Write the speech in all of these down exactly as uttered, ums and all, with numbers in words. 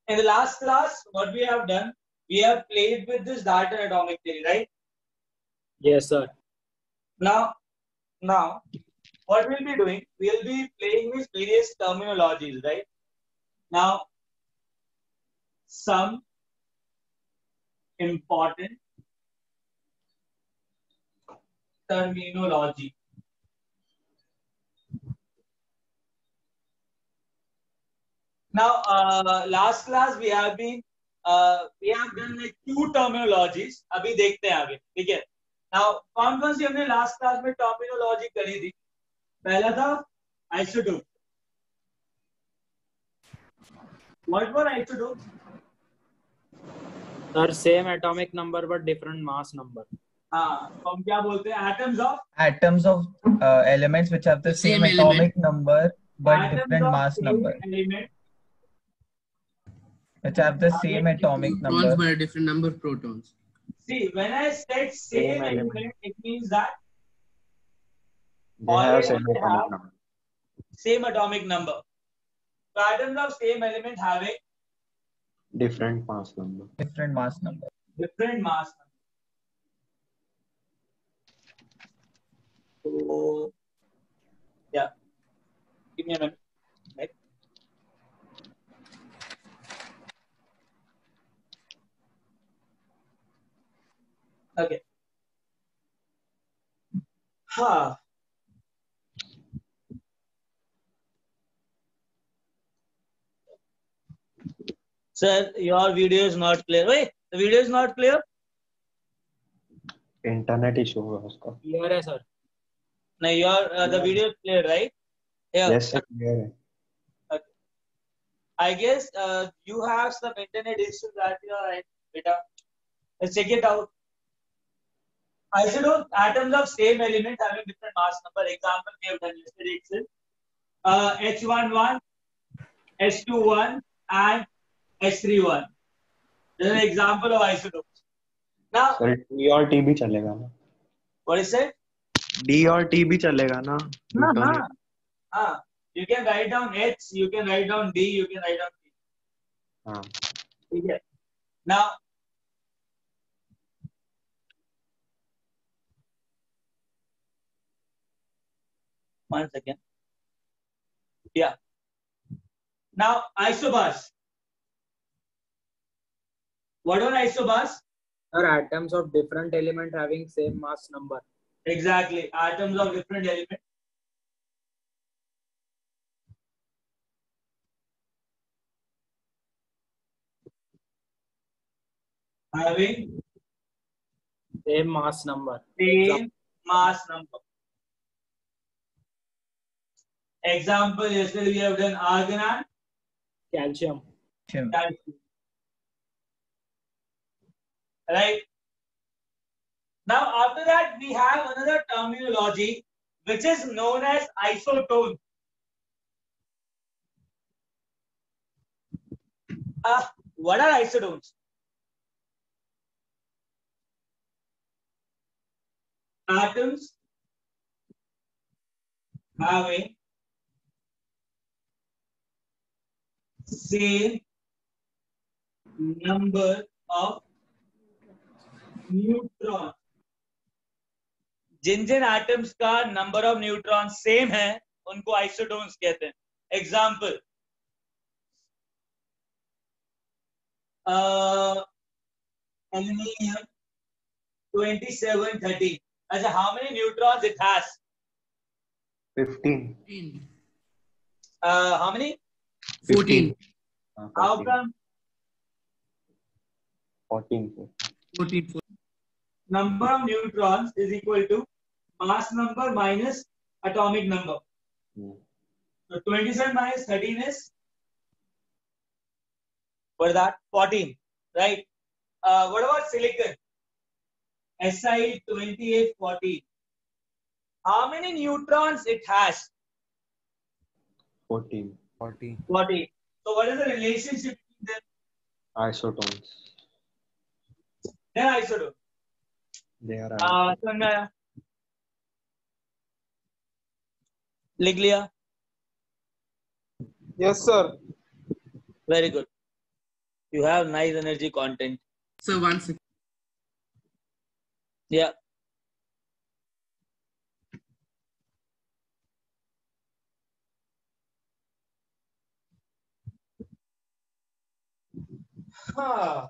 In the last class, what we have done, we have played with this Dalton atomic theory, right? Yes, sir. Now, now, what we'll be doing, we'll be playing with various terminologies, right? Now, some important terminology. Now, uh, last class we have been uh, we have done like two terminologies. अभी देखते हैं आगे, ठीक है? Now, कौन कौन सी हमने last class में terminology करी थी? पहला था isotope. What were isotopes? Sir, same atomic number but different mass number. हाँ, तो हम क्या बोलते हैं? Atoms of atoms of uh, elements which have the same, Same atomic element. number but atoms different of mass same number. element. Which have the same atomic Protons number. but a different number of protons. See, when I said same, Same element, element. it means that They have always same they atomic have number. same atomic number. So atoms of same element having Different mass number. Different mass number. different mass number. So, yeah. Give me a minute. Right. Okay. Ha. Sir, your video is not clear. Wait, the video is not clear? Internet issue होगा उसका. Clear है, sir. No, your uh, the video is clear, right? Yeah. Yes sir, clear है. Okay. I guess uh, you have some internet issues that you are right, beta. Let's check it out. Isotope atoms of same element having different mass number. Example we have done yesterday itself. Uh, H eleven, H twenty-one, and H thirty-one. This is an example of isotopes. Now, Sir, D और T भी चलेगा ना? what is it? D और T भी चलेगा ना? Uh-huh. Ah, you can write down H, you can write down D, you can write down T. हाँ. Okay. Now, one second. Yeah. Now, isobars. What are isobars? Sir, atoms of different element having same mass number. Exactly. Atoms of different elements. Having Same mass number. same mass number. Example, yesterday we have done argon and Calcium. Sure. calcium. Right? Now, after that, we have another terminology which is known as isotone. Uh, what are isotones? Atoms having same number of neutron. जिन जिन atoms का number of neutron same है उनको isotones कहते हैं. Example, aluminium twenty-seven thirteen. अच्छा, how many neutrons it has? fifteen. Uh, how many? fourteen. हाँ, How fourteen. come? fourteen. fourteen. Number of neutrons is equal to mass number minus atomic number. Hmm. So twenty-seven minus thirteen is what is that? fourteen, right? Uh, what about silicon? S I twenty-eight fourteen. How many neutrons it has? fourteen. fourteen. forty. So what is the relationship between them? Isotones. They are isotope. They are. Uh, Sanjaya. लिख लिया? Yes, sir. Very good. You have nice energy content. So one second. Yeah. Huh.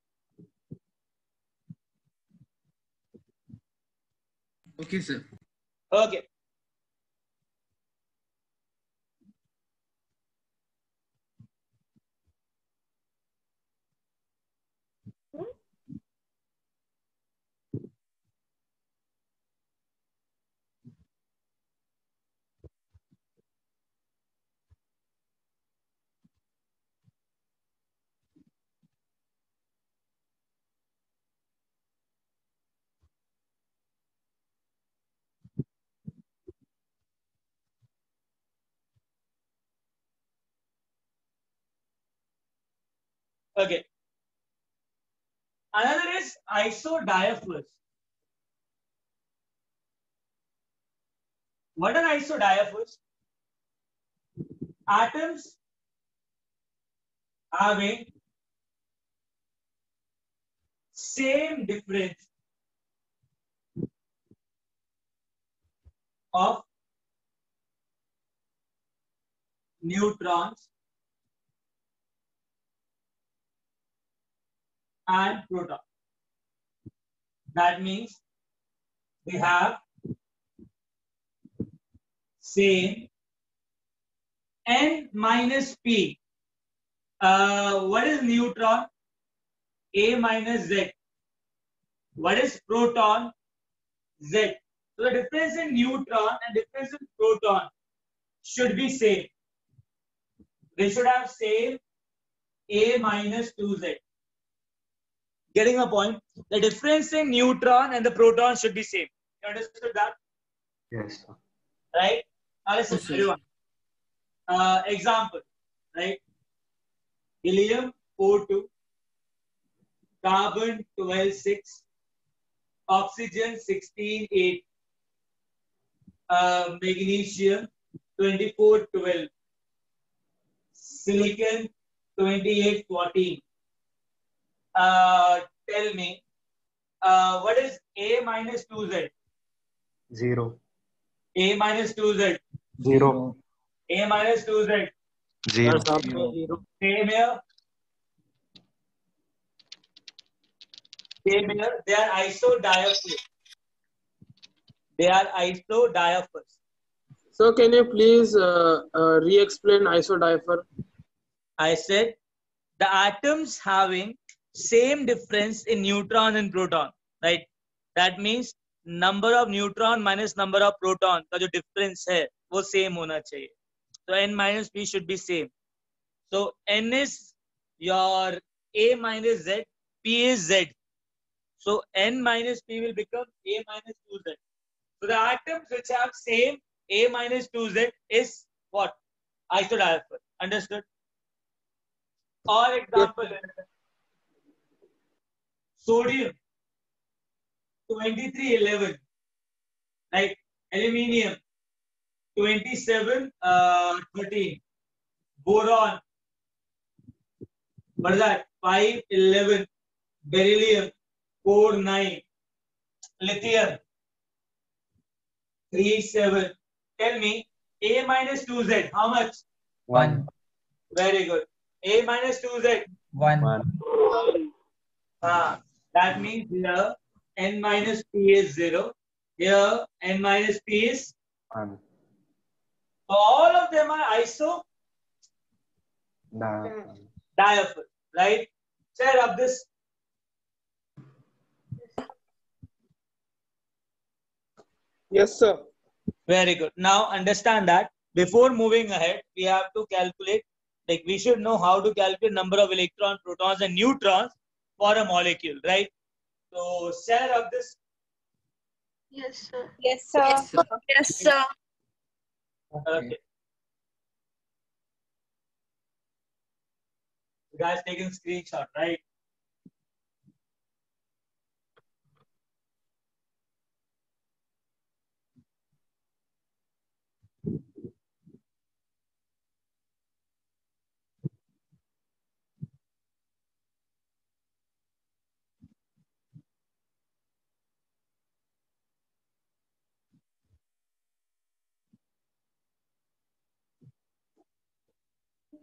Okay, sir. Okay. Okay. Another is isodiaphers. What are isodiaphers? Atoms having same difference of neutrons and protons. That means they have same N minus P. Uh, what is neutron? A minus Z. What is proton? Z. So the difference in neutron and difference in proton should be same. They should have same A minus two Z. Getting a point? The difference in neutron and the proton should be same. You understood that? Yes, sir. Right? Now listen, Yes, sir. everyone. Uh, example, right? Helium O two, carbon twelve six, oxygen sixteen eight, uh, magnesium twenty-four twelve, silicon twenty-eight fourteen. Uh, tell me, uh, what is A minus two Z? Zero. A minus two Z. Zero. A minus two Z. Zero. Zero. Same here. Same here. They are isodiaphers. They are isodiaphers. So can you please uh, uh, re-explain isodiapher? I said the atoms having same difference in neutron and proton, right? That means number of neutron minus number of proton का जो difference है वो same होना चाहिए. So n minus p should be same. So n is your a minus z, p is z. So n minus p will become a minus two z. So the atoms which have same a minus two z is what? Isodiapher. Understood? Or example, sodium twenty-three eleven, right? Aluminium twenty-seven thirteen, boron, what is that? five eleven, beryllium four nine, lithium three seven. Tell me, A minus two Z, how much? One. Very good. A minus two Z. One. One. Ah, that means here n minus p is zero. Here n minus p is. One. So all of them are iso The diapher, right? Share up this. Yes, sir. Very good. Now understand that before moving ahead, we have to calculate, like we should know how to calculate number of electrons, protons, and neutrons for a molecule, right? So share up this. Yes, sir. Yes, sir. Yes, sir. Yes, sir. Okay. You guys taking screenshot, right?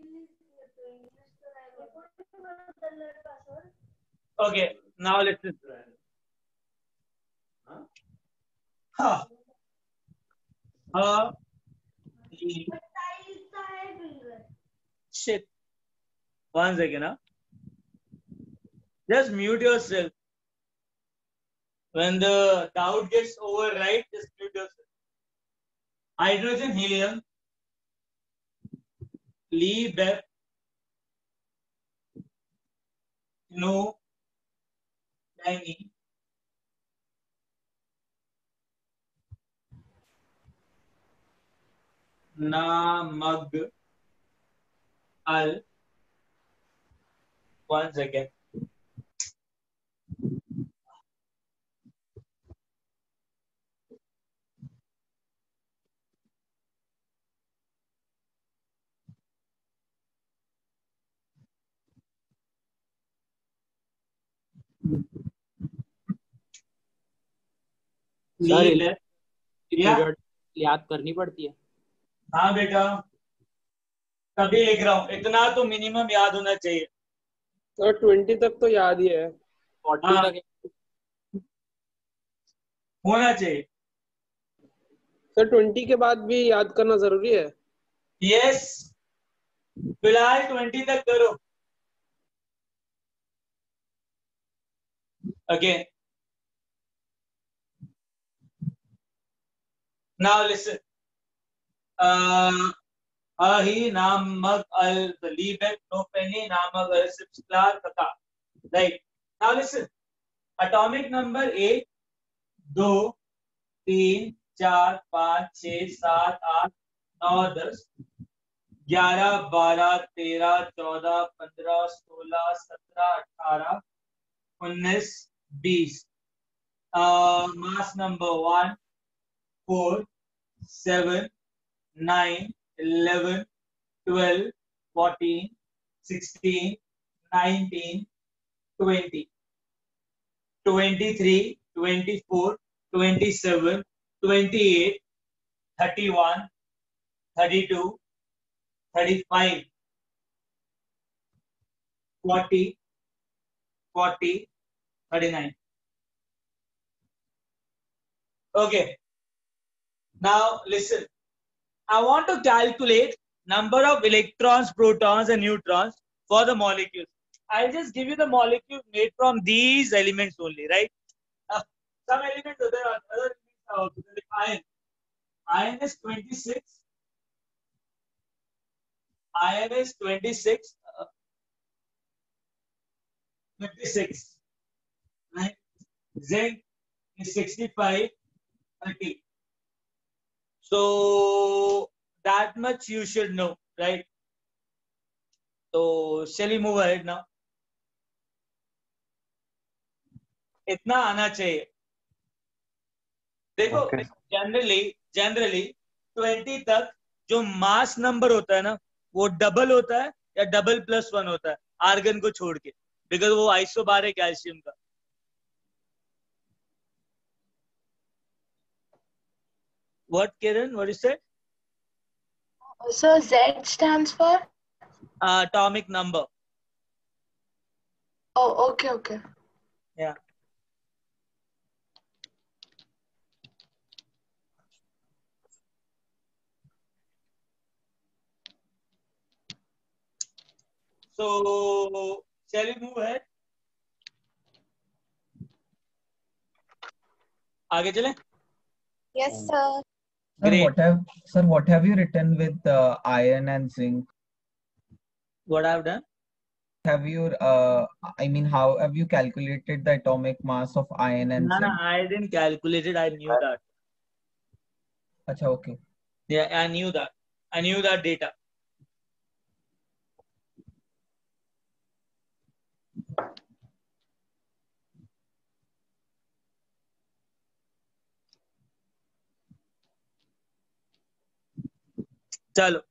Okay, now listen. Huh. Uh, shit. One second, huh? Just mute yourself. When the doubt gets over, right? Just mute yourself. Hydrogen, helium, Liebig, no, tiny, Namag, Al. One second. Sir Liebig. Yeah. Period याद करनी पड़ती है. हाँ बेटा, तभी लिख रहा हूँ. इतना तो मिनिमम याद होना चाहिए. सर ट्वेंटी तक तो याद ही है. फोर्टी हाँ. तक होना चाहिए. सर ट्वेंटी के बाद भी याद करना जरूरी है. यस, फिलहाल ट्वेंटी तक करो. Okay, now listen. अही नामक अल लीबेक नोपेनी नामक अल सिप्सक्लार कथा. Right, now listen. Atomic number एक, दो, तीन, चार, पाँच, छः, सात, आठ, नौ, दस, ग्यारह, बारह, तेरह, चौदह, पंद्रह, सोलह, सत्रह, अठारह, उन्नीस, बीस. Mass number one, four, seven, nine, eleven, twelve, fourteen, sixteen, nineteen, twenty, twenty-three, twenty-four, twenty-seven, twenty-eight, thirty-one, thirty-two, thirty-five, forty, forty, thirty-nine. Okay. Now listen, I want to calculate number of electrons, protons and neutrons for the molecules. I'll just give you the molecules made from these elements only, right? Uh, some elements are there, other elements are also there, like iron. Iron is twenty-six. Iron is twenty-six. Uh, twenty-six. Right? Zinc is sixty-five, thirty. So that much you should know, right? So shall we move ahead now? इतना आना चाहिए. देखो, Okay. Generally generally twenty तक जो mass number होता है ना, वो डबल होता है या डबल प्लस वन होता है, आर्गन को छोड़ के, बिकॉज वो आइसोबार है कैल्शियम का. What, Kiran? What is it? So Z stands for? Uh, atomic number. Oh, okay, okay. Yeah. So, shall we move ahead? आगे चले? Yes, sir. Sir, Great. what have sir what have you written with uh, iron and zinc? What I've done? Have you uh I mean how have you calculated the atomic mass of iron and No, no, zinc? I didn't calculate it. I knew that. Acha, okay. Yeah, I knew that. I knew that data. चलो.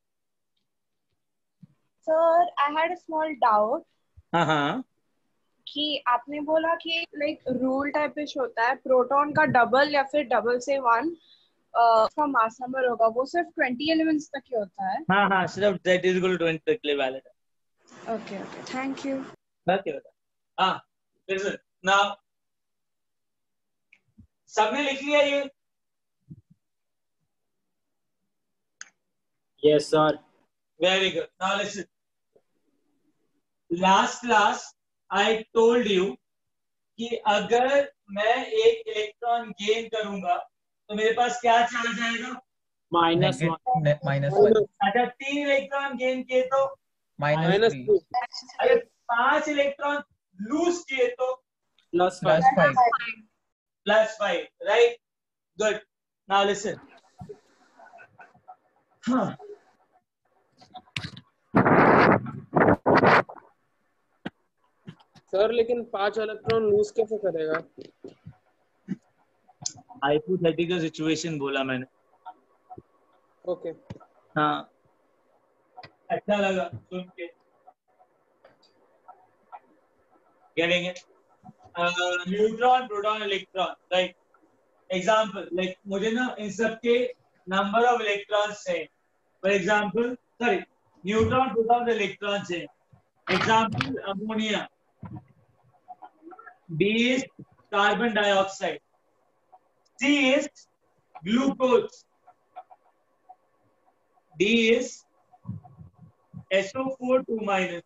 Sir I had a small doubt हाँ हाँ. कि आपने बोला कि like rule type पे होता है प्रोटॉन का डबल या फिर डबल से वन, का मास नंबर होगा वो सिर्फ ट्वेंटी एलिमेंट्स तक ही होता है? हाँ हाँ सिर्फ z is equal to twenty तक के लिए वैलिड है। Okay okay thank you. Okay बेटा हाँ listen now सबने लिख लिया ये? Yes, sir. Very good. Now listen. Last class I told you कि अगर मैं एक इलेक्ट्रॉन गेन करूंगा तो मेरे पास क्या चार्ज आएगा? Minus one. माइनस वन अच्छा तीन इलेक्ट्रॉन गेन किए तो माइनस माइनस थ्री टू अगर पांच इलेक्ट्रॉन लूज किए तो Plus plus five. Five plus five right good now listen हाँ सर लेकिन पांच इलेक्ट्रॉन लूज कैसे करेगा? हाइपोथेटिकल सिचुएशन बोला मैंने। ओके हाँ अच्छा लगा सुन के getting it uh, neutron proton electron right example like मुझे ना इन सब के नंबर ऑफ इलेक्ट्रॉन्स है for example sorry neutron proton electrons है example ammonia B is carbon dioxide C is glucose D is S O four two minus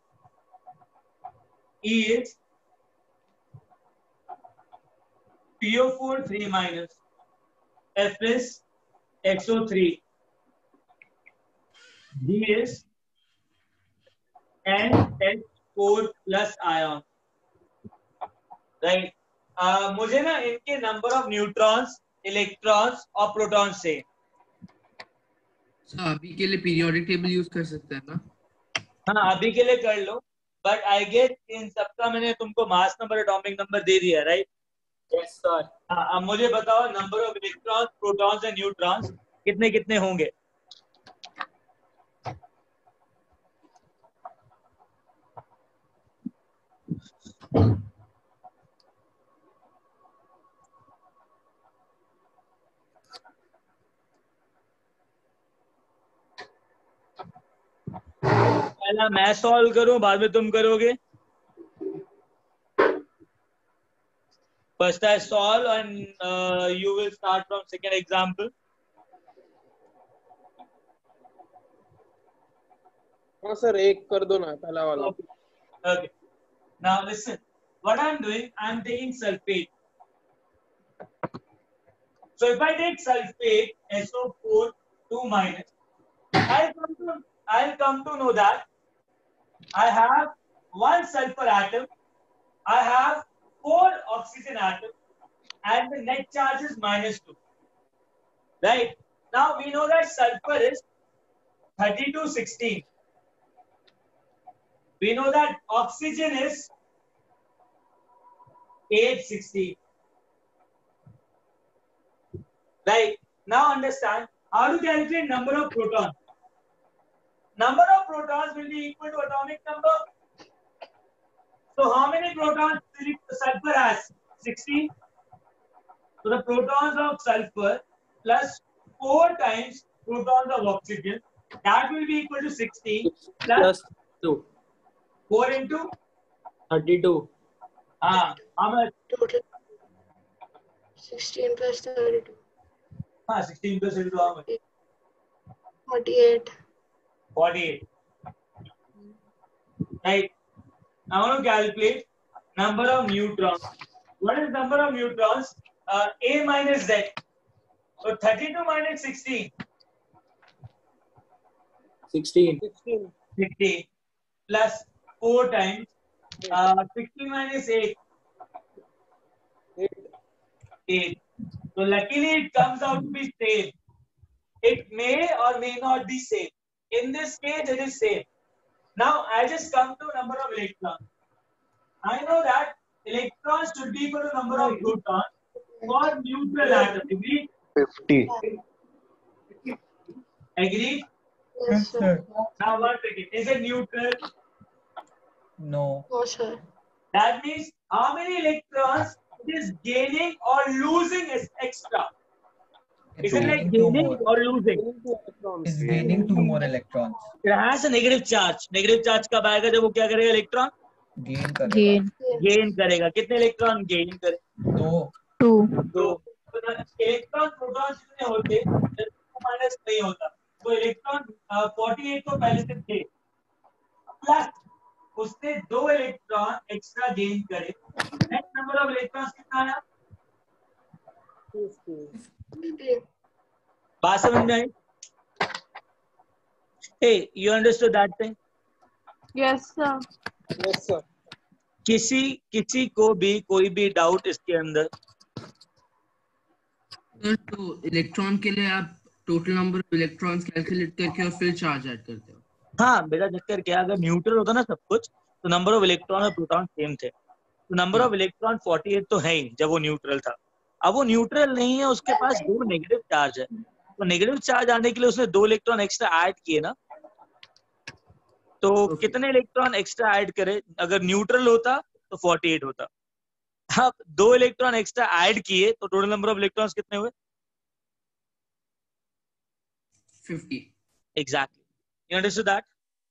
E is P O four three minus F is X O three G is N H four plus ion right right. uh, मुझे ना इनके number of neutrons electrons और protons से sir अभी के लिए periodic table use कर सकते हैं ना? हाँ अभी के लिए कर लो बट आई गेट इन सबका मैंने तुमको मास नंबर एटॉमिक नंबर दे दिया राइट right? Yes, sir. हाँ अब मुझे बताओ number of electrons protons and neutrons कितने कितने होंगे? पहला मैं सॉल्व करूं बाद में तुम करोगे? First I solve and you will start from second example. हाँ सर एक कर दो ना पहला वाला। Okay. Now listen. What I'm doing, I'm taking sulfate. So if I take sulfate, S O four two minus, I'll come to I'll come to know that I have one sulfur atom, I have four oxygen atoms, and the net charge is minus two. Right? Now we know that sulfur is thirty-two sixteen. We know that oxygen is eight sixteen. Right? Now understand how to calculate number of protons. Number of protons will be equal to atomic number. So how many protons sulfur has? sixteen. So the protons of sulfur plus four times protons of oxygen, that will be equal to sixteen plus, Plus two. four into Thirty-two. ah, how much? Total sixteen plus thirty-two. Ah, sixteen plus into how much? forty-eight. forty-eight. Right. Now I want to calculate number of neutrons. What is number of neutrons? Uh, A minus Z. So thirty-two minus sixteen. Sixteen. sixteen. sixteen plus four times. Uh, sixteen minus eight. eight. eight. So luckily it comes out to be same. It may or may not be same. In this case, it is same. Now I just come to number of electrons. I know that electrons should be equal to number of protons for neutral atom. Agree? fifty. Agree? Yes, sir. Now one second. Is it neutral? No. No, sir. That means how many electrons it is gaining or losing is extra. It's Is it like gaining two gaining more. or losing? It's gaining two more electrons. It has a negative charge. Negative charge कब आएगा जब वो क्या करेगा electron Gain करेगा. Gain. Gain करेगा. कितने electron gain करे? दो. Two. दो. इलेक्ट्रॉन प्रोटॉन जितने होते माइनस नहीं होता. तो इलेक्ट्रॉन अड़तालीस तो पहले से थे. प्लस उसने दो इलेक्ट्रॉन एक्स्ट्रा गेन करे. नेट नंबर ऑफ इलेक्ट्रॉन्स कितना आया? बात समझ में आई? Hey, you understood that thing? Yes, sir. Yes, sir. किसी किसी को भी कोई भी डाउट इसके अंदर? सर तो इलेक्ट्रॉन के लिए आप total number of electrons calculate करके और फिर चार्ज ऐड करते हो. हाँ बेटा, चक्कर क्या, अगर न्यूट्रल होता ना सब कुछ तो नंबर ऑफ इलेक्ट्रॉन और प्रोटॉन सेम थे. तो नंबर ऑफ इलेक्ट्रॉन अड़तालीस तो है ही जब वो न्यूट्रल था. अब वो न्यूट्रल नहीं है, उसके पास दो नेगेटिव चार्ज है. तो नेगेटिव चार्ज आने के लिए उसने दो इलेक्ट्रॉन एक्स्ट्रा ऐड किए ना. तो okay. कितने इलेक्ट्रॉन एक्स्ट्रा ऐड करे? अगर न्यूट्रल होता तो अड़तालीस होता. अब दो इलेक्ट्रॉन एक्स्ट्रा ऐड किए तो टोटल नंबर ऑफ इलेक्ट्रॉन्स कितने हुए? fifty. Exactly. You understood that?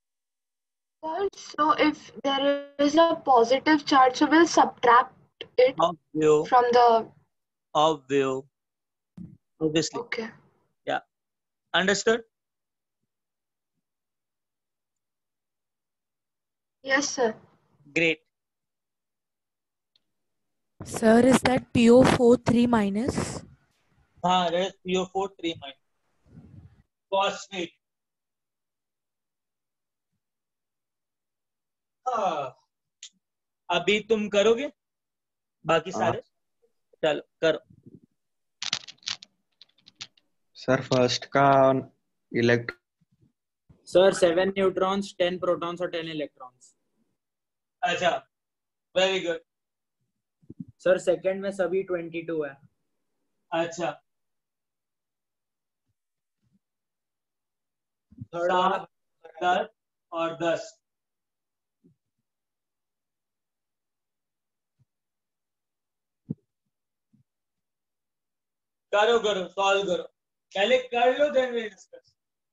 So if there is a positive charge, so we'll subtract it Obvio. from the. Obvio. Obviously. Okay. Yeah. Understood? Yes, sir. Great. Sir, is that P O four three minus? हाँ, that is P O four three minus. Phosphate. हाँ. अभी तुम करोगे बाकी सारे? चलो करो. Sir first का electron. Sir, seven neutrons, ten protons और ten electrons. अच्छा, वेरी गुड. Sir, second में सभी twenty-two है. अच्छा, Third सात, दस और दस. करो करो, सॉल्व करो. पहले कर लो, then we discuss.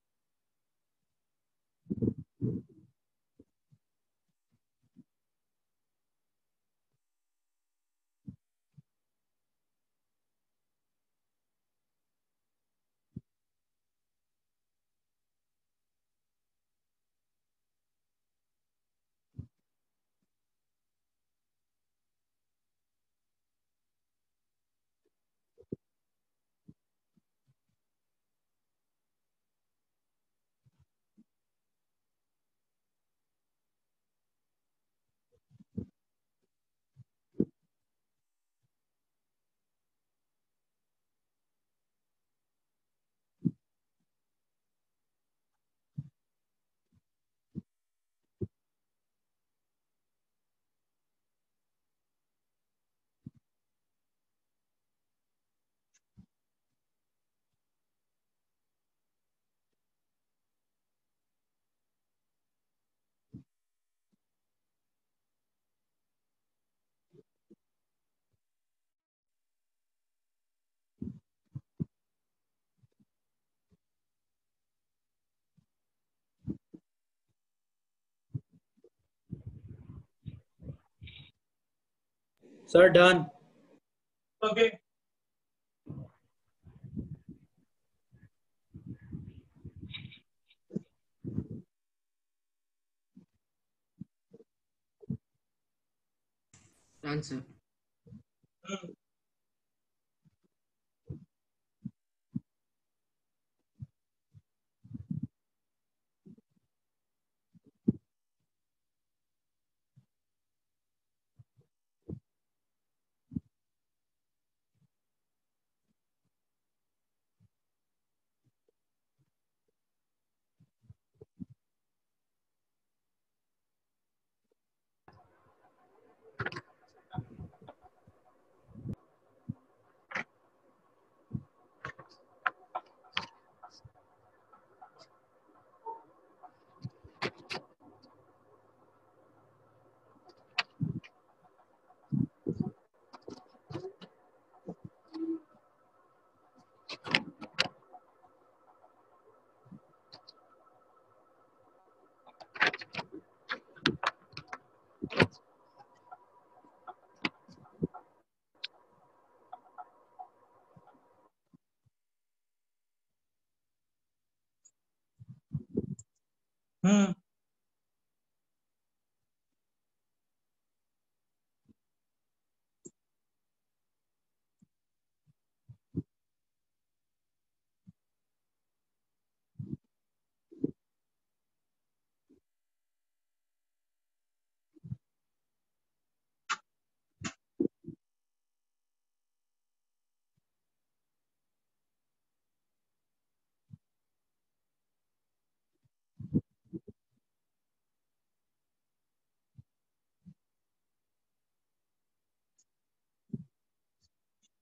Sir, done. Okay. Done, sir. Hmm.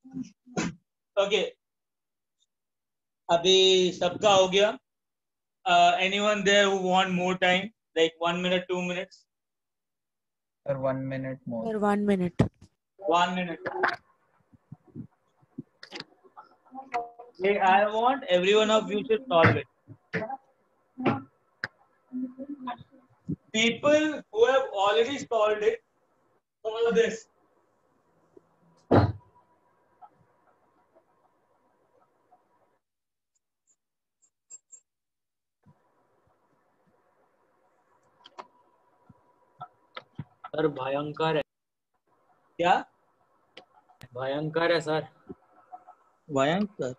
Okay, अभी सबका हो गया. Anyone there who want more time, like one minute, two minutes? Sir, one minute more. Sir, one minute. One minute. Okay, I want every one of you to solve it. People who have already solved it, follow this. Sir भयंकर है. क्या भयंकर है sir. भयंकर?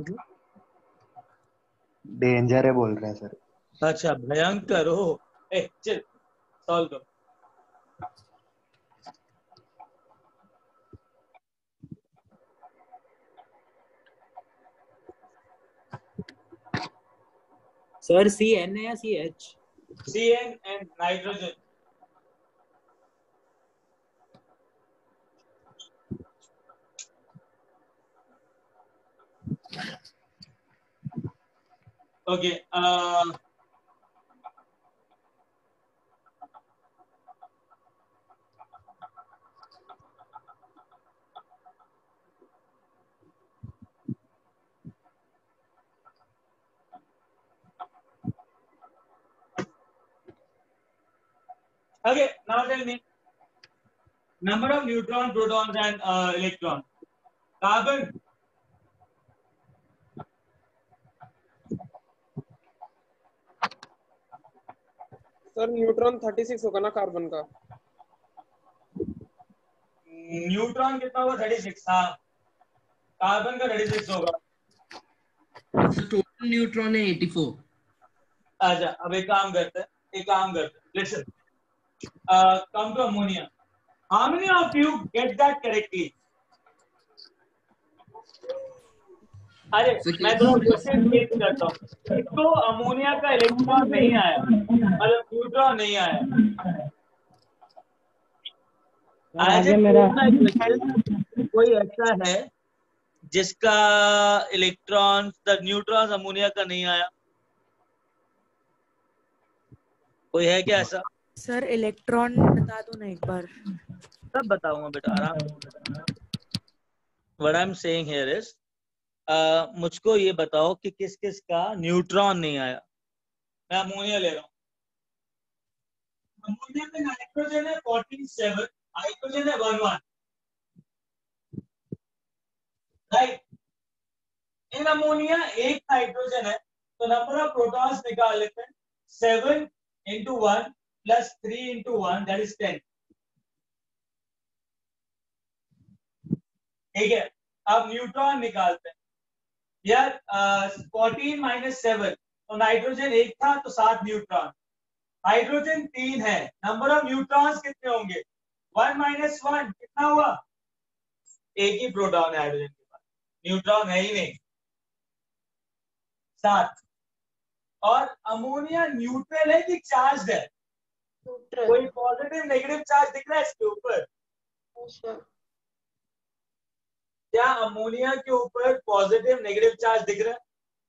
Danger है बोल रहे हैं सर. अच्छा, भयंकर हो. ए चल सॉल्व करो. सर सी एन है या C H? C N and nitrogen. Okay. Uh, okay. Now tell me number of neutrons, protons, and uh, electrons. Carbon. Sir neutron छत्तीस होगा ना कार्बन का? न्यूट्रॉन कितना होगा? छत्तीस. हाँ, कार्बन का छत्तीस होगा. टोटल न्यूट्रॉन है चौरासी. अच्छा, अब एक काम करते हैं एक काम करते हैं listen. Come to ammonia. How many of you get that correctly? अरे मैं तो क्वेश्चन चेंज करता हूँ. तो अमोनिया का इलेक्ट्रॉन नहीं आया, मतलब न्यूट्रॉन नहीं आया. आगे मेरा कोई ऐसा है जिसका इलेक्ट्रॉन, द न्यूट्रॉन अमोनिया का नहीं आया? कोई है क्या ऐसा? सर इलेक्ट्रॉन बता दो ना एक बार. सब बताऊंगा बेटा, आराम से. What I am saying here is, Uh, मुझको ये बताओ कि किस किस का न्यूट्रॉन नहीं आया. मैं अमोनिया ले रहा हूँ. अमोनिया में नाइट्रोजन है सैंतालीस, हाइड्रोजन है ग्यारह. राइट. इन अमोनिया एक हाइड्रोजन है, तो नंबर ऑफ प्रोटॉन्स निकाल लेते हैं. Seven into one plus three into one, that is ten. ठीक है. अब न्यूट्रॉन निकालते हैं. यार फोर्टीन माइनस सेवन, तो नाइट्रोजन एक था तो सात न्यूट्रॉन. हाइड्रोजन तीन है, नंबर ऑफ न्यूट्रॉन्स कितने होंगे? वन माइनस वन कितना हुआ? एक ही प्रोटॉन है हाइड्रोजन के पास, न्यूट्रॉन है ही नहीं. सात. और अमोनिया न्यूट्रल है कि चार्ज है? कोई पॉजिटिव नेगेटिव चार्ज दिख रहा है इसके ऊपर? क्या अमोनिया के ऊपर पॉजिटिव नेगेटिव चार्ज दिख रहा है?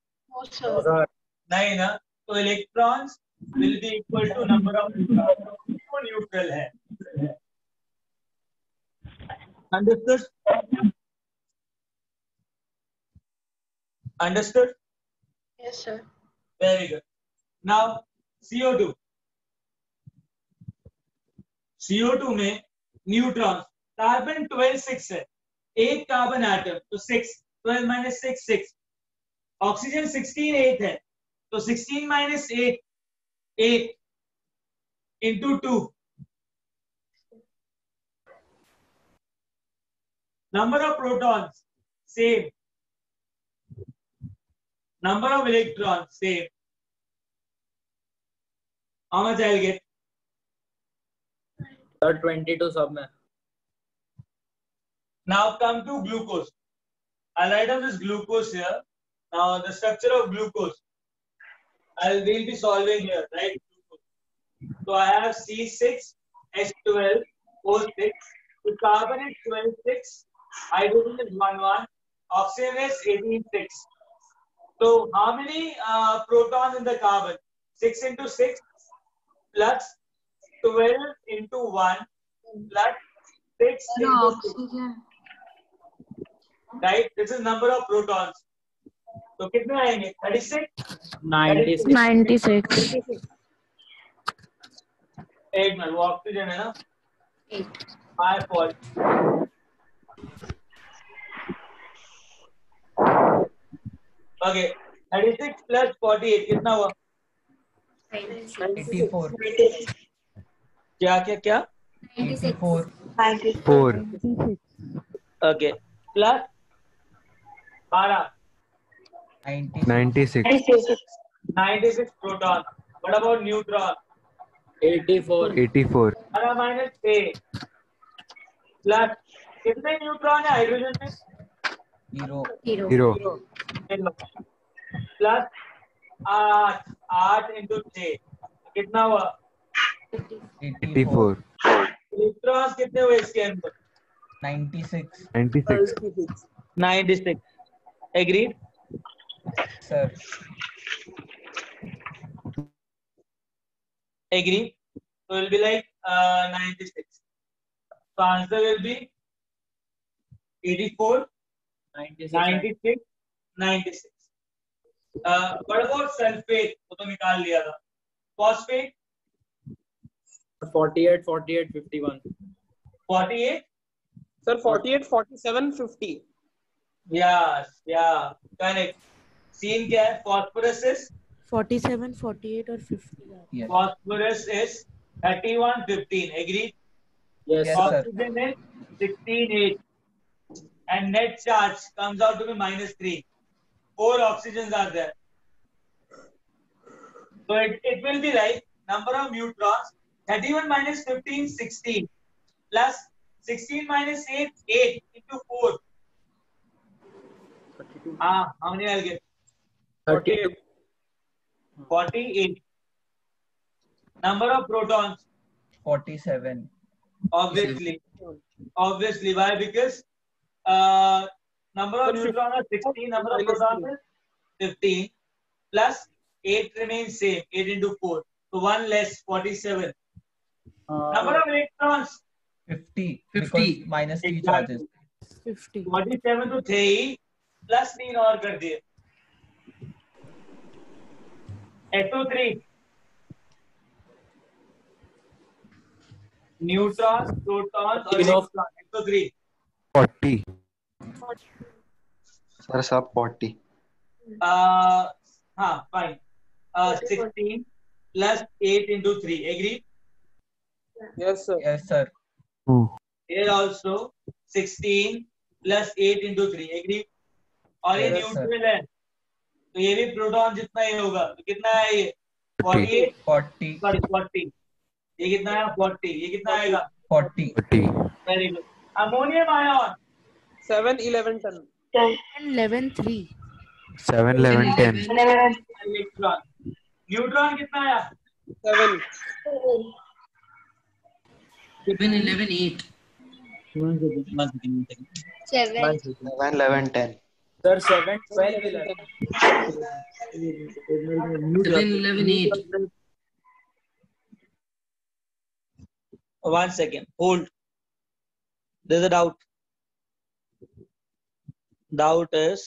नहीं ना. तो electrons will be equal to number of neutrons. वो न्यूट्रल है. Understood? Understood? Yes, sir. Very good. Now C O two. C O two में न्यूट्रॉन, कार्बन ट्वेल्व सिक्स है, एक कार्बन एटम, तो six, twelve minus six six. Oxygen sixteen eight है, तो sixteen minus eight eight into two. Number of protons same, number of electrons same. How much I'll get? Sir, twenty-two सब में. Now come to glucose. I'll write down this glucose here. Now the structure of glucose, I'll will be solving here, right? So I have C six H twelve O six. The carbon is twelve six hydrogen is one one, oxygen is eighteen six. So how many uh, protons in the carbon? six into six plus twelve into one plus six into six. Right? This is number of protons. तो कितने आएंगे? thirty-six? ninety-six. ninety-six. एक minute, वो oxygen है ना? My fault. Okay, thirty-six plus forty-eight कितना हुआ? eighty-four. क्या क्या क्या? eighty-four. Four. Okay, plus बारह. ninety-six. Ninety-six. ninety-six proton. What about neutron? eighty-four. Eighty-four. बारह minus eight plus कितने न्यूट्रॉन है हाइड्रोजन में? Zero. Zero. प्लस आठ आठ इंटू छः कितना हुआ? Eighty-four. इलेक्ट्रॉन्स कितने हुए इसके अंदर? ninety-six. Ninety-six. ninety-six. Agreed? Sir. Agreed. So it will be like uh, ninety-six. So answer will be eighty-four, ninety-six. ninety-six, ninety-six. Uh, what about sulfate? वो तो निकाल लिया था. Phosphate? forty-eight, forty-eight, fifty-one. forty-eight? Sir, forty-eight, forty-seven, fifty. Yes, yeah, correct. Scene क्या है? Phosphorus is forty-seven, forty-eight और fifty. Yes. phosphorus is thirty-one, fifteen. Agreed? Yes, Yes, sir. sir. Oxygen is sixteen, eight. And net charge comes out to be minus three. Four oxygens are there. So it, it will be like number of neutrons thirty-one minus fifteen, sixteen. Plus sixteen minus eight, eight into four. Ah, how many I'll get? thirty-two. forty-eight. Number of protons, forty-seven. obviously. Obviously, why? Because uh, number of neutrons are sixteen, number of protons is fifteen, plus eight remains same, eight into four. So one less, forty-seven. Uh, Number of electrons, fifty. fifty. Because minus three Exactly. charges. fifty. forty-seven to three, plus तीन और कर दिए. S O three. Neutrons, protons और electrons. S O three. Forty. Sir, sub forty. Uh, हाँ, fine. Uh, sixteen plus eight into three. Agree? Yes, sir. Yes, sir. Here also sixteen plus eight into three. Agree? और ये Yes, sir. Neutral है, तो ये भी proton जितना ही होगा. तो कितना है ये? forty-eight, forty. sorry, forty. ये कितना है? forty. ये कितना आएगा? forty. Forty. Very good. Ammonium ion. seven, eleven, ten. eleven, three. Seven, eleven, ten. Electron. Neutron कितना आया? seven. seven, eleven, eight. Seven. Seven, eleven, ten. Sir, seven, twelve, eleven. seven, eleven, eight. One second. Hold. There's a doubt. Doubt is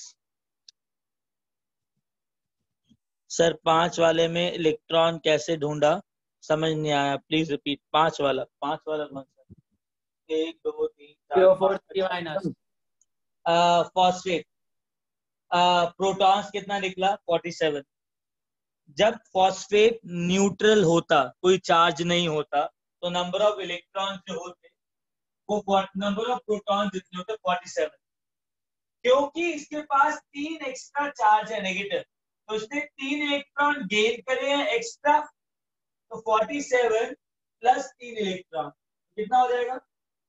sir पांच वाले में electron कैसे ढूंढा समझ नहीं आया. Please repeat. पांच वाला पांच वाला कौन सा? एक दो तीन P O four चार. three minus. फॉस्फेट. प्रोटॉन्स कितना निकला? forty-seven. जब फॉस्फेट न्यूट्रल होता, कोई चार्ज नहीं होता, तो नंबर ऑफ इलेक्ट्रॉन जो होते वो नंबर ऑफ प्रोटॉन जितने होते forty-seven. क्योंकि इसके पास तीन एक्स्ट्रा चार्ज है नेगेटिव, तो इसने तीन इलेक्ट्रॉन गेन करे हैं एक्स्ट्रा, तो forty-seven प्लस तीन इलेक्ट्रॉन कितना हो जाएगा?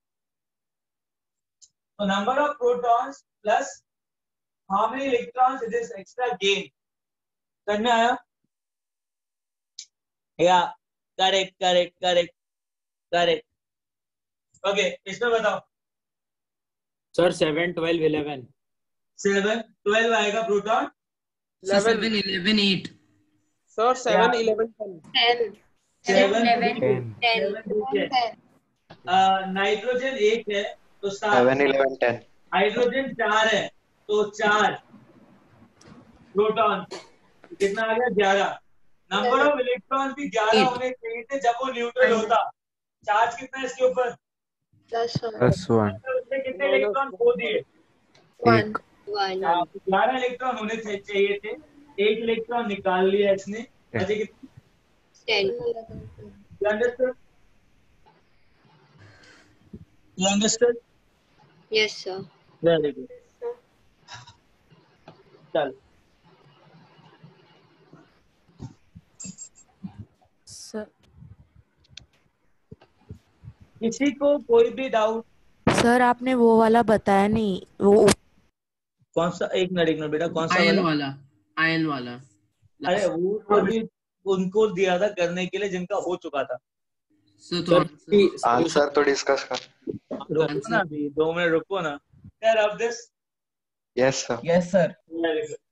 तो number of protons plus how many electrons it is extra gain. समझ में आया? या correct correct correct correct. Okay, इसमें बताओ. Sir seven twelve eleven seven twelve आएगा proton. Seven eleven eight. Sir, seven, eleven, ten. ten. Seven ten. ten. Nitrogen एक है तो सात. seven eleven ten. हाइड्रोजन चार है तो चार प्रोटॉन. कितना आ गया? ग्यारह. नंबर ऑफ इलेक्ट्रॉन भी ग्यारह Eight. होने चाहिए थे जब वो न्यूट्रल होता. चार्ज कितना है इसके ऊपर? Plus one. Plus one. उसने कितने इलेक्ट्रॉन खो दिए? One. One. ग्यारह इलेक्ट्रॉन होने चा- चाहिए थे. एक इलेक्ट्रॉन निकाल लिया इसने. Yeah. बचे कितने? Ten. You understood? You understood? Yes, sir. Very good. चल. सर किसी को कोई भी डाउट? सर आपने वो वाला बताया नहीं, वो कौन सा? एक मिनट एक मिनट बेटा, कौन सा आयन वाला? वाला. आयन वाला. अरे वो तो भी उनको दिया था करने के लिए जिनका हो चुका था. So, तो आंसर तो डिस्कस कर. रुको ना अभी, दो मिनट रुको ना. यार अब this. Yes sir. Yes, sir. Very good.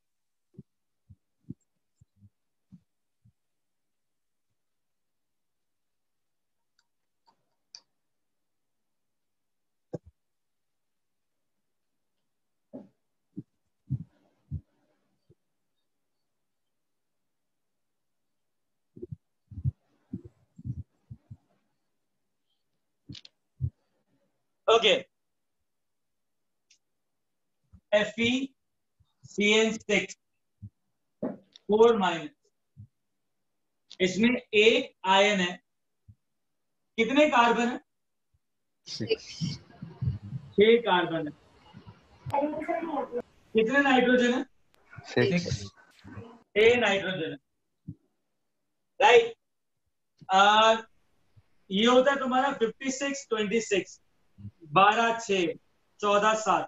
Okay. Fe C N six four minus. इसमें एक आयन है. कितने कार्बन है? Six. छह कार्बन है. कितने नाइट्रोजन है? Six. छह नाइट्रोजन है. राइट. ये होता है तुम्हारा फिफ्टी सिक्स ट्वेंटी सिक्स. बारह छह चौदह सात.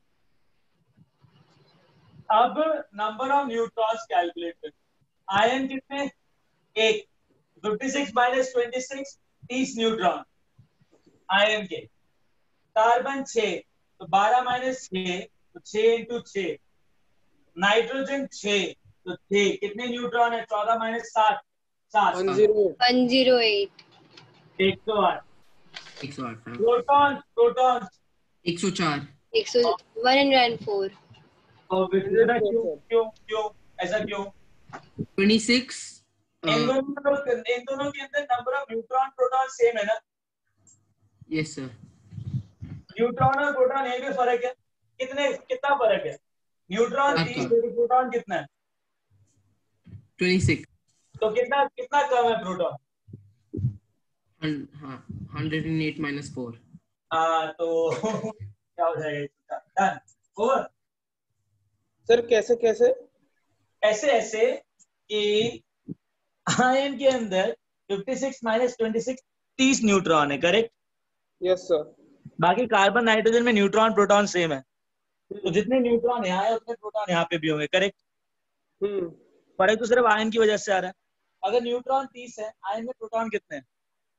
अब नंबर ऑफ न्यूट्रॉन्स कैलकुलेट कर. आयन कितने? एक. Fifty six minus twenty six तीस न्यूट्रॉन आयन के. कार्बन छह तो बारह माइनस छह तो छह इंटू छह. नाइट्रोजन छह तो छह. कितने न्यूट्रॉन है? चौदह माइनस सात सात. One zero. One zero eight. एक सौ आठ. एक सौ आठ. प्रोटॉन प्रोटॉन एक सौ चार. एक सौ one hundred and four. और विश्लेषण क्यों क्यों क्यों ऐसा क्यों? twenty-six. इन दोनों इन दोनों के अंदर number of neutron proton same है ना? Yes sir. न्यूट्रॉन और प्रोटॉन यही पे फर्क है. कितने कितना फर्क है? न्यूट्रॉन अच्छा. तीस है, प्रोटॉन कितना है? twenty-six. तो कितना कितना कम है प्रोटॉन? Hun- हाँ, one hundred eight minus four. हाँ तो क्या हो जाएगा? डन. ओवर. Sir, कैसे कैसे? ऐसे ऐसे कि आयन के अंदर fifty six minus twenty six तीस न्यूट्रॉन है. करेक्ट. Yes, sir. बाकी कार्बन नाइट्रोजन में न्यूट्रॉन प्रोटॉन सेम है. तो जितने न्यूट्रॉन यहाँ है उतने प्रोटॉन यहाँ पे भी होंगे. करेक्ट. Hmm. फर्क तो सिर्फ आयन की वजह से आ रहा है. अगर न्यूट्रॉन तीस है, आयन में प्रोटॉन कितने हैं?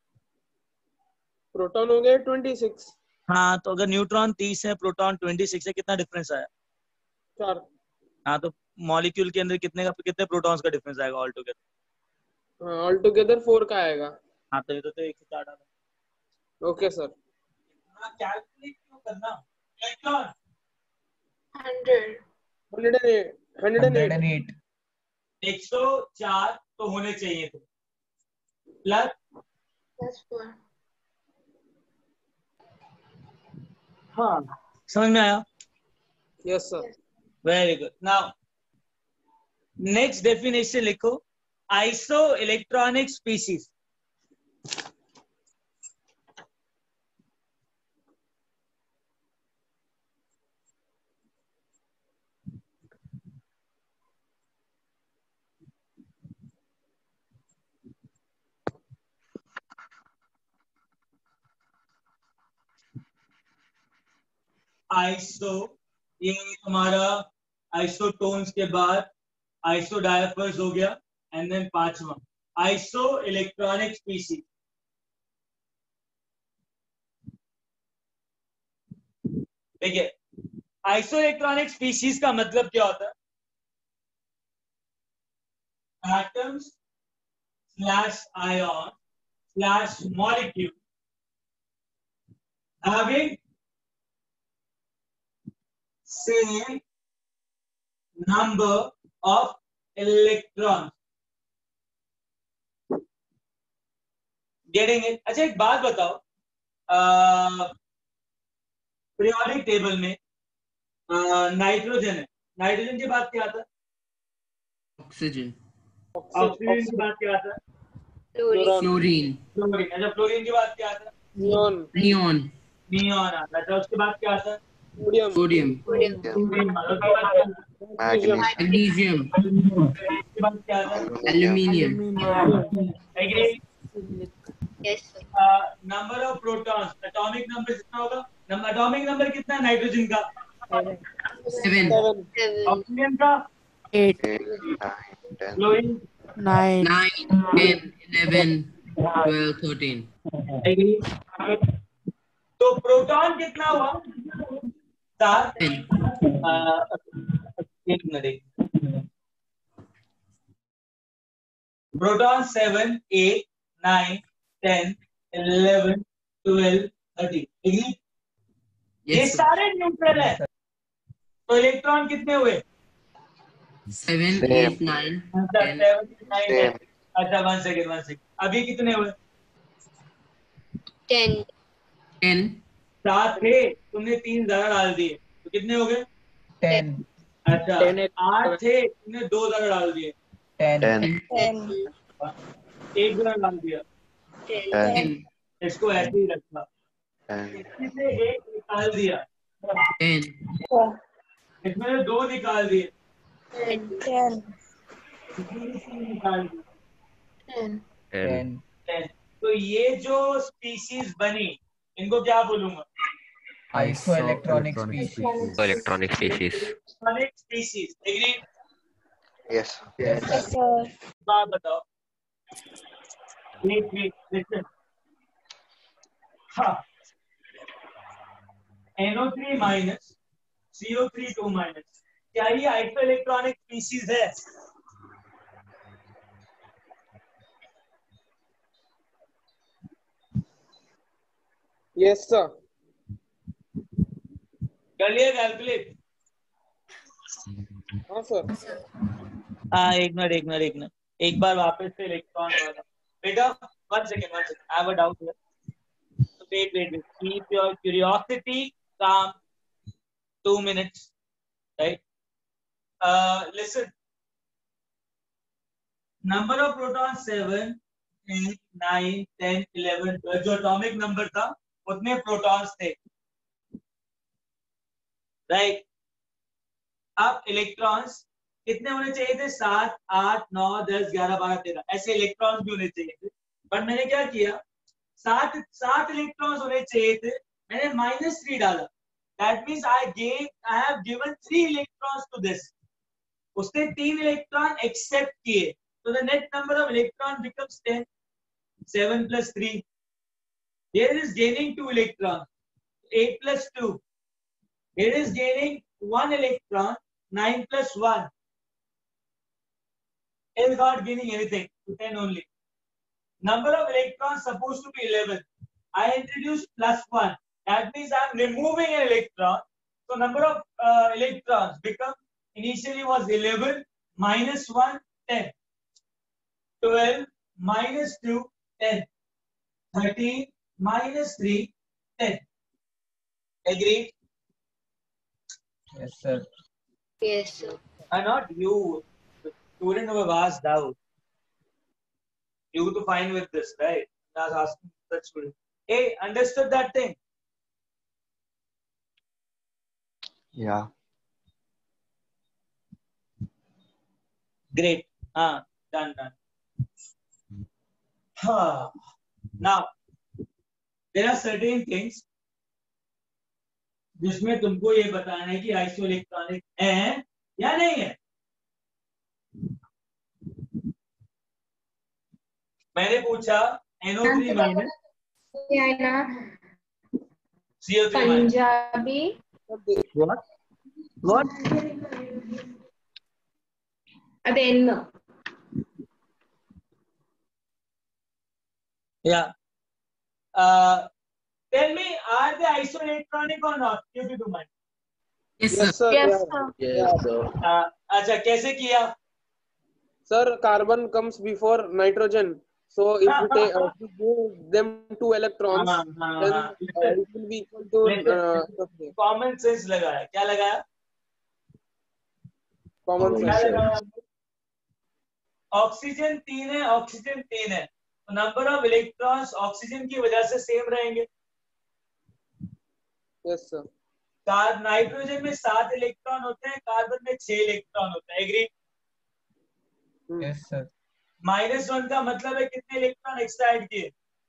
Proton हो गए twenty-six. हाँ तो अगर न्यूट्रॉन तीस है, प्रोटॉन ट्वेंटी सिक्स है, कितना डिफरेंस आया? चार. हाँ तो मॉलिक्यूल के अंदर कितने का कितने प्रोटॉन्स का डिफरेंस आएगा ऑल टुगेदर? हाँ, all together four का आएगा. हाँ तो ये तो एक सौ चार डाला. Okay, sir. कैलकुलेट क्यों करना? Electron Hundred. Hundred and eight. Hundred and Hundred eight. and eight. एक सौ चार तो होने चाहिए थे. Plus Plus four. हाँ समझ में आया? Yes, sir. Very good. Now next definition लिखो. Isoelectronic species. आइसो ये हमारा आइसोटोन्स के बाद आइसो डायफर्स हो गया. एंड देन पांचवा आइसो इलेक्ट्रॉनिक स्पीसीज. देखिए आइसोइलेक्ट्रॉनिक स्पीशीज का मतलब क्या होता है? Atoms slash ion slash molecule having same number of electrons. Getting it? अच्छा एक बात बताओ, पीरियोडिक टेबल में नाइट्रोजन है, नाइट्रोजन के बाद क्या आता है? ऑक्सीजन। ऑक्सीजन के बाद क्या आता है? फ्लोरीन। फ्लोरीन। अच्छा फ्लोरीन के बाद क्या आता है? नियॉन। नियॉन। नियॉन आता है। अच्छा उसके बाद क्या आता है? सोडियम। सोडियम। मैग्नीशियम। उसके बाद क्या आता है? Aluminium. Agree? Yes, sir. Number of protons, atomic number कितना होगा? नंबर एटॉमिक नंबर कितना है नाइट्रोजन का? सेवन। ऑक्सीजन का? Eight, fluorine? nine, nine, ten, eleven, twelve, thirteen. Agree? तो प्रोटॉन कितना हुआ? सात। अह, एक minute, proton seven, eight, nine, ten, eleven, twelve, thirteen. Agree? ये Yes, sir. सारे न्यूट्रल है। तो इलेक्ट्रॉन कितने हुए? Seven, Same. एट, नाइन, अच्छा टेन। Seven, nine, Same. अच्छा वन सेकेंड वन सेकेंड अभी कितने हुए? Ten. टेन। सात थे, तुमने तीन ज्यादा डाल दिए तो कितने हो गए? टेन। अच्छा Ten है। आठ थे, तुमने दो ज्यादा डाल दिए, टेन। Ten. Ten. एक ज्यादा डाल दिया। Ten. टेन। इसको ऐसे ही रखा, Ten. इसमें से एक निकाल दिया, टेन। इसमें से दो निकाल दिए, Ten. इसमें से तीन निकाल दिए, Ten. टेन। टेन। तो ये जो स्पीशीज बनी इनको क्या बोलूंगा? Isoelectronic species. Electronic species. Electronic species. Agree? Yes. Yes. बात बताओ। Wait, wait, listen. हाँ, N O three minus C O three two minus, क्या ये आइसोइलेक्ट्रॉनिक स्पीशीज है? Yes, sir. कर लिया कैलकुलेट? हाँ sir. हाँ एक मिनट एक मिनट एक मिनट एक बार वापस से इलेक्ट्रॉन वाला बेटा, one second one second I have a doubt here, wait wait wait keep your curiosity calm, two minutes, right? Listen, number of proton seven, eight, nine, ten, eleven, twelve, जो atomic number था उतने protons थे, right? अब electrons कितने होने चाहिए थे? सात, आठ, नौ, दस, ग्यारह, बारह, तेरह, ऐसे इलेक्ट्रॉन्स भी होने चाहिए थे। बट मैंने क्या किया, सात सात इलेक्ट्रॉन्स होने चाहिए थे, मैंने माइनस थ्री डाला। That means I gave I have given three electrons to this. उसने तीन इलेक्ट्रॉन एक्सेप्ट किए, तो the net number of electron becomes ten. Seven plus three, here is gaining two electrons, eight plus two, here is gaining one electron, nine plus one, it is not gaining anything, ten only. Number of electrons supposed to be eleven, I introduced plus one, that means I am removing an electron, so number of uh, electrons become initially was eleven minus one, ten, twelve minus two, ten, thirteen minus three, ten. Agreed? Yes, sir. Yes, sir. And not you, the student who have asked doubt. You to find with this, right? I was asking that student. Hey, understood that thing? Yeah. Great. Ah, done, done. Ah. Now, there are certain things जिसमें तुमको ये बताना है कि isoelectronic है या नहीं है। मैंने पूछा N O three माइनस C O three Punjabi What? What? At the end. Yeah. Uh, tell me, are they isoelectronic or not? Give me two minutes. Yes, Yes, sir. sir. Yes, Yes, sir. yes, sir. Uh, अच्छा कैसे किया? Sir, carbon comes before nitrogen. So if we take, uh, if we give them two electrons, हाँ हाँ then हाँ. uh, Listen, it will be equal to. listen. Uh, okay, Common sense लगाया. क्या लगाया? common क्या sense. लगाया? Oxygen तीन है, ऑक्सीजन तीन है. तो नंबर ऑफ इलेक्ट्रॉन्स ऑक्सीजन की वजह से सेम रहेंगे. Yes, sir. कार नाइट्रोजन में सात इलेक्ट्रॉन होते हैं, कार्बन में छह इलेक्ट्रॉन होते हैं. Agree? Hmm. Yes, sir. Minus one का मतलब है कितने इलेक्ट्रॉन एक्स्ट्रा ऐड किए.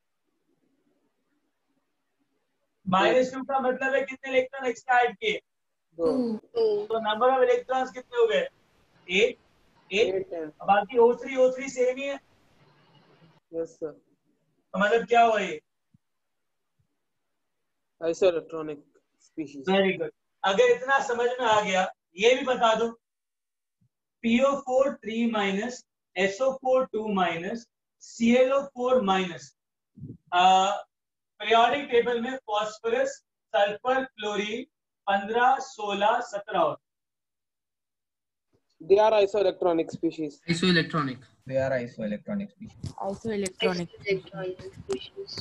माइनस टू का मतलब है कितने इलेक्ट्रॉन एक्स्ट्रा ऐड किए. So, two, तो नंबर ऑफ इलेक्ट्रॉन्स कितने हो गए? एट. एट. eight and बाकी O three O three same ही है. yes, sir. तो मतलब क्या हुआ ये? Isoelectronic species. Very good. अगर इतना समझ में आ गया, ये भी बता दो. P O four three माइनस, S O four two माइनस, C L O four माइनस. पीरियोडिक टेबल में फॉस्फोरस, सल्फर, क्लोरीन पंद्रह, सोलह, सत्रह होते. They are isoelectronic species. Isoelectronic. They are isoelectronic species. Also electronic. electronic species.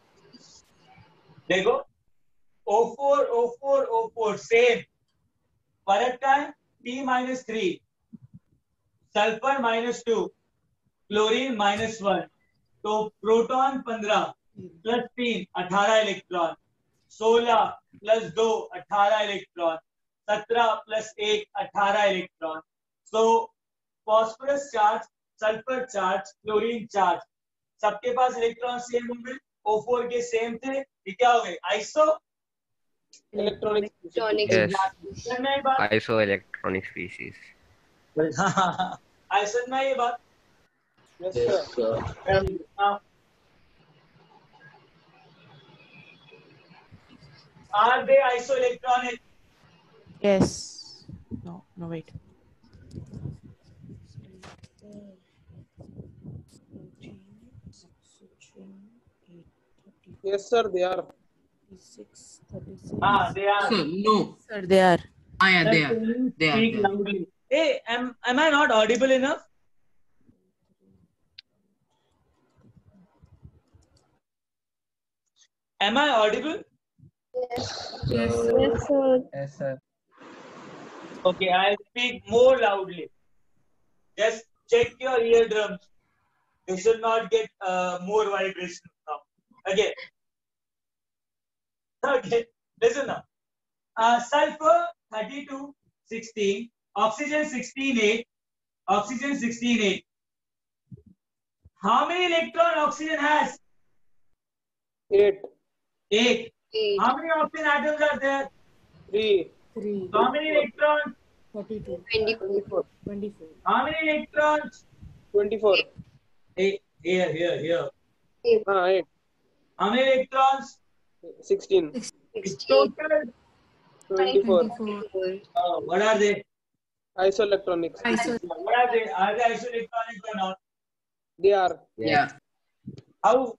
देखो O four O four O four सेम. फर्क क्या है? P माइनस थ्री, सल्फर माइनस टू, क्लोरीन माइनस वन. तो प्रोटॉन पंद्रह प्लस तीन अठारह इलेक्ट्रॉन, सोलह प्लस दो अठारह इलेक्ट्रॉन, सत्रह प्लस एक अठारह electron. So phosphorus charge, sulphur charge, chlorine charge, सबके पास इलेक्ट्रॉन सेम होंगे. O फोर के सेम थे. ये क्या हो गए? Iso Electronic species. Electronic Yes. करना ये बात. Isoelectronic species. आइसो ना ये बात. Yes, sir. Now, are they isoelectronic? Yes. No, no, wait. Yes, sir. They are. thirty-six, thirty-six. Ah, they are. Sir, no. Sir, they are. Ah, yeah, they Just are. can you They are. speak They are. loudly. Hey, am am I not audible enough? Am I audible? Yes. Yes, sir. Yes, sir. Okay, I'll speak more loudly. Just check your eardrums. They should not get uh, more vibration now. Okay. Okay. Listen now. Uh, sulfur thirty-two, sixteen, oxygen sixteen, eight, oxygen sixteen, eight. How many electron oxygen has? Eight. eight. Eight. How many oxygen atoms are there? Three. Three. How many electrons? Thirty-two. Twenty-four. Twenty-four. How many electrons? Twenty-four. Hey, here, here, here. Ah, eight. How many electrons? Sixteen. Sixteen. Total. Twenty-four. Twenty-four. Uh, what are they? Isoelectronic. Iso- What are they? Are they isoelectronic or not? They are. Yeah. How?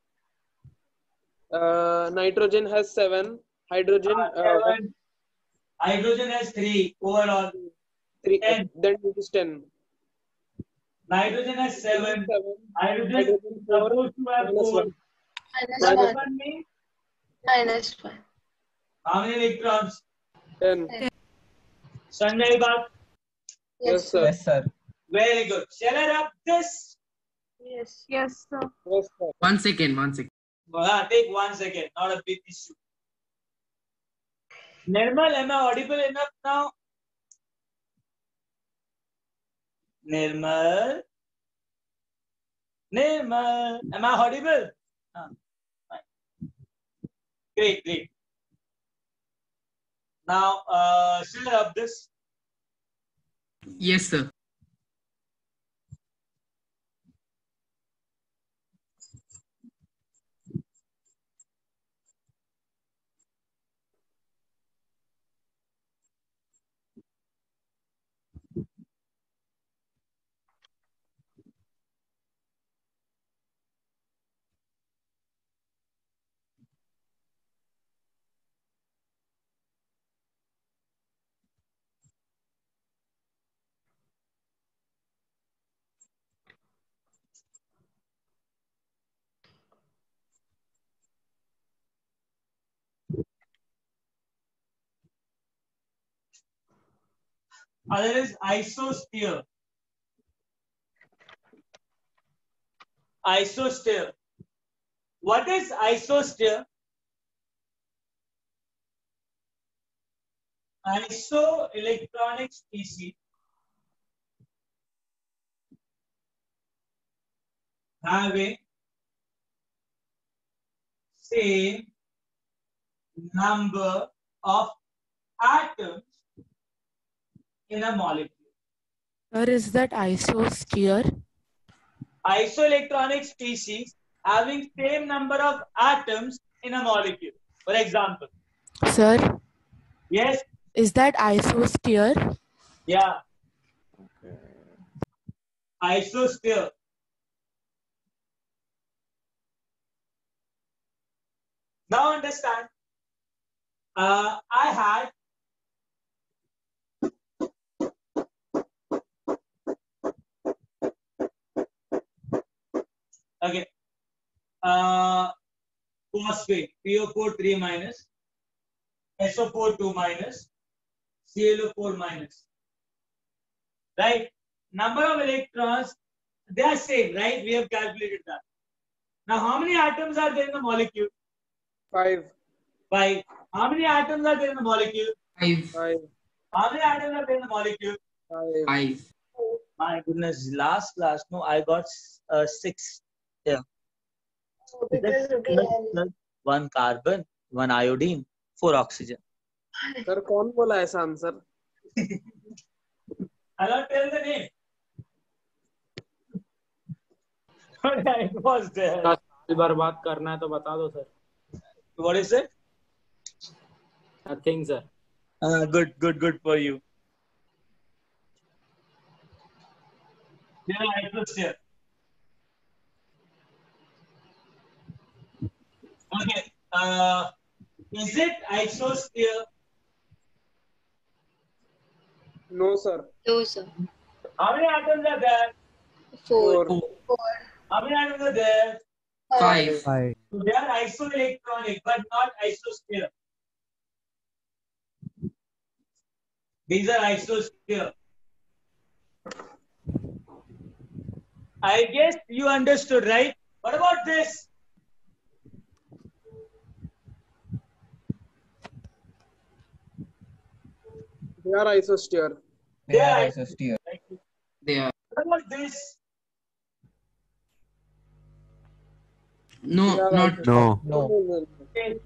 Uh, nitrogen has seven. Hydrogen. Uh, Uh, seven. Hydrogen has three overall. three. ten. Then it is ten. Nitrogen has seven. Seven. Hydrogen Hydrogen is four. supposed to have Minus four. one. Minus Plus one. one means Minus one. how many electrons? Ten. Sanjay Bab. Yes, sir. Yes, sir. Very good. Shall I rub this? Yes. Yes, sir. Yes, sir. One second. One second. Ah, take one second. Not a big issue. Nirmal, am I audible enough now? Nirmal. Nirmal. Am I audible? Ah, fine. Great, great. Now, uh, shall I rub this? Yes, sir. other is isosphere. Isosphere. What is isosphere? Isoelectronic species having same number of atoms in a molecule. Or is that isosphere? Isoelectronic species having same number of atoms in a molecule. For example. Sir, Yes. is that isosphere? Yeah. Isosphere. Now understand. Uh, I had okay. Uh, phosphate P O four three minus, S O four two minus, C L O four minus. Right? Number of electrons, they are same, right? We have calculated that. Now, how many atoms are there in the molecule? Five. Five. How many atoms are there in the molecule? Five. Five. How many atoms are there in the molecule? Five. Five. My goodness, last class, no, I got uh, six. Yeah. So because we have One carbon, one iodine, four oxygen. Sir कौन बोला ऐसा answer? I'll not tell the name. It was there. साल बर्बाद करना है तो बता दो sir. What is it? Nothing, sir. Uh, good, good, good for you. Yeah, it was there. Okay. Uh, is it isosphere? No sir. no, sir. How many atoms are there? Four. Four. Four. How many atoms are there? Five. Five. So they are isoelectronic, but not isosphere. These are isosphere. I guess you understood, right? What about this? They are isosphere. They are Yeah. isosphere. They are. What about this? No, They are not. isosphere. No. No. Okay.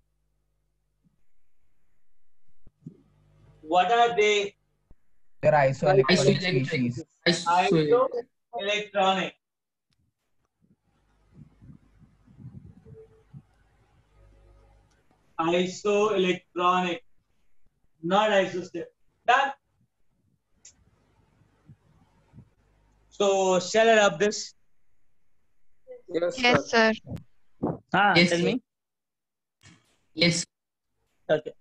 What are they? They're isoelectronic Isoelectric. species. Iso- Isoelectronic. Isoelectronic, not isosphere. Done. So shall I rub this? Yes, Yes, sir. sir. Ah, Yes, tell sir. me. Yes. Okay.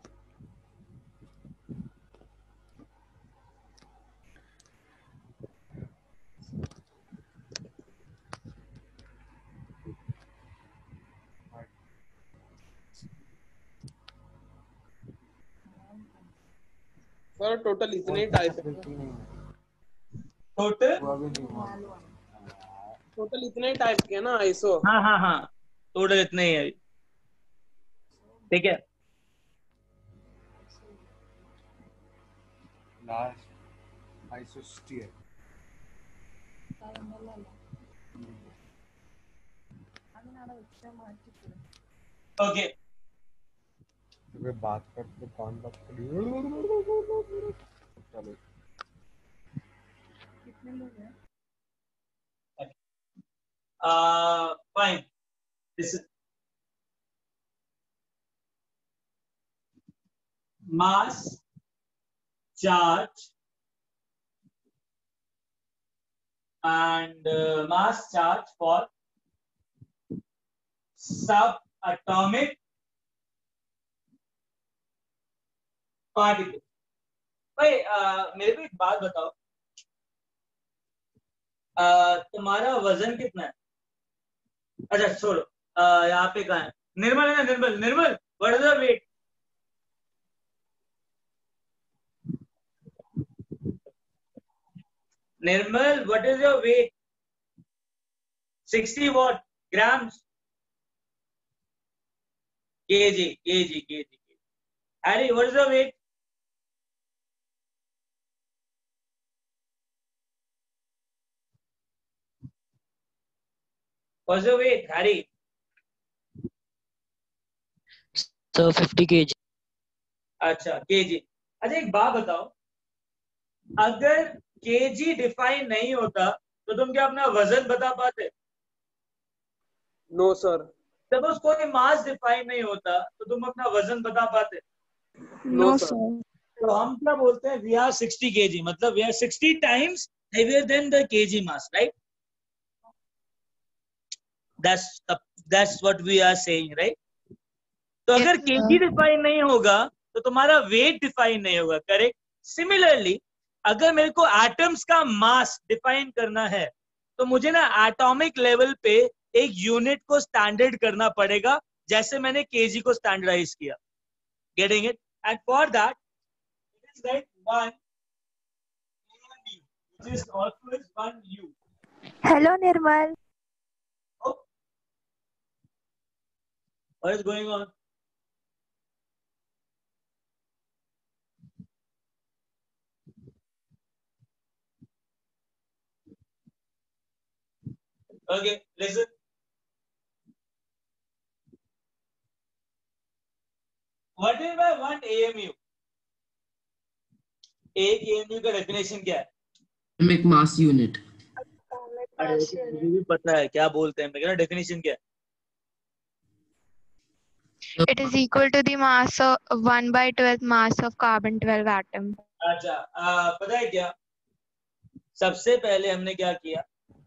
Sir total इतने type है. Total? Total इतने type के हैं ना iso. हाँ हाँ हाँ. Total इतने ही है. ठीक है. Last. Isosphere. Okay. अबे बात करते कौन बात करी? चलो. Uh, fine. This is mass, charge, and uh, mass charge for subatomic particle. भाई uh, मेरे को एक बात बताओ. uh, तुम्हारा वजन कितना है? अच्छा छोड़ो. uh, यहाँ पे कहाँ है? निर्मल है ना? Nirmal Nirmal what is the weight? Nirmal, what is your weight? sixty what? Grams? Kg, kg, kg. Harry, what is your weight? What's your weight, Harry? So fifty kg. अच्छा केजी. अच्छा एक बात बताओ, अगर केजी डिफाइन नहीं होता तो तुम क्या अपना वजन बता पाते? No sir. सपोज कोई मास डिफाइन नहीं होता तो तुम अपना वजन बता पाते? No sir. तो हम क्या बोलते हैं, वी आर सिक्सटी केजी, मतलब we are sixty times heavier than the kg mass, right? That's the, that's what we are saying, right? तो अगर केजी डिफाइन नहीं होगा तो तुम्हारा वेट डिफाइन नहीं होगा, करेक्ट? सिमिलरली अगर मेरे को एटम्स का मास डिफाइन करना है तो मुझे ना एटॉमिक लेवल पे एक यूनिट को स्टैंडर्ड करना पड़ेगा, जैसे मैंने केजी को स्टैंडर्डाइज किया. Getting it? And for that it is like one which is also is one u. Hello, Nirmal. Oh. What is going on? Okay, listen. What is by one A M U? एक A M U का definition क्या है? Atomic mass unit. अरे मुझे भी पता है क्या बोलते हैं, मैं डेफिनेशन क्या है? It is equal to the mass of one by twelve mass of carbon twelve atom. अच्छा, आ, पता है क्या, सबसे पहले हमने क्या किया,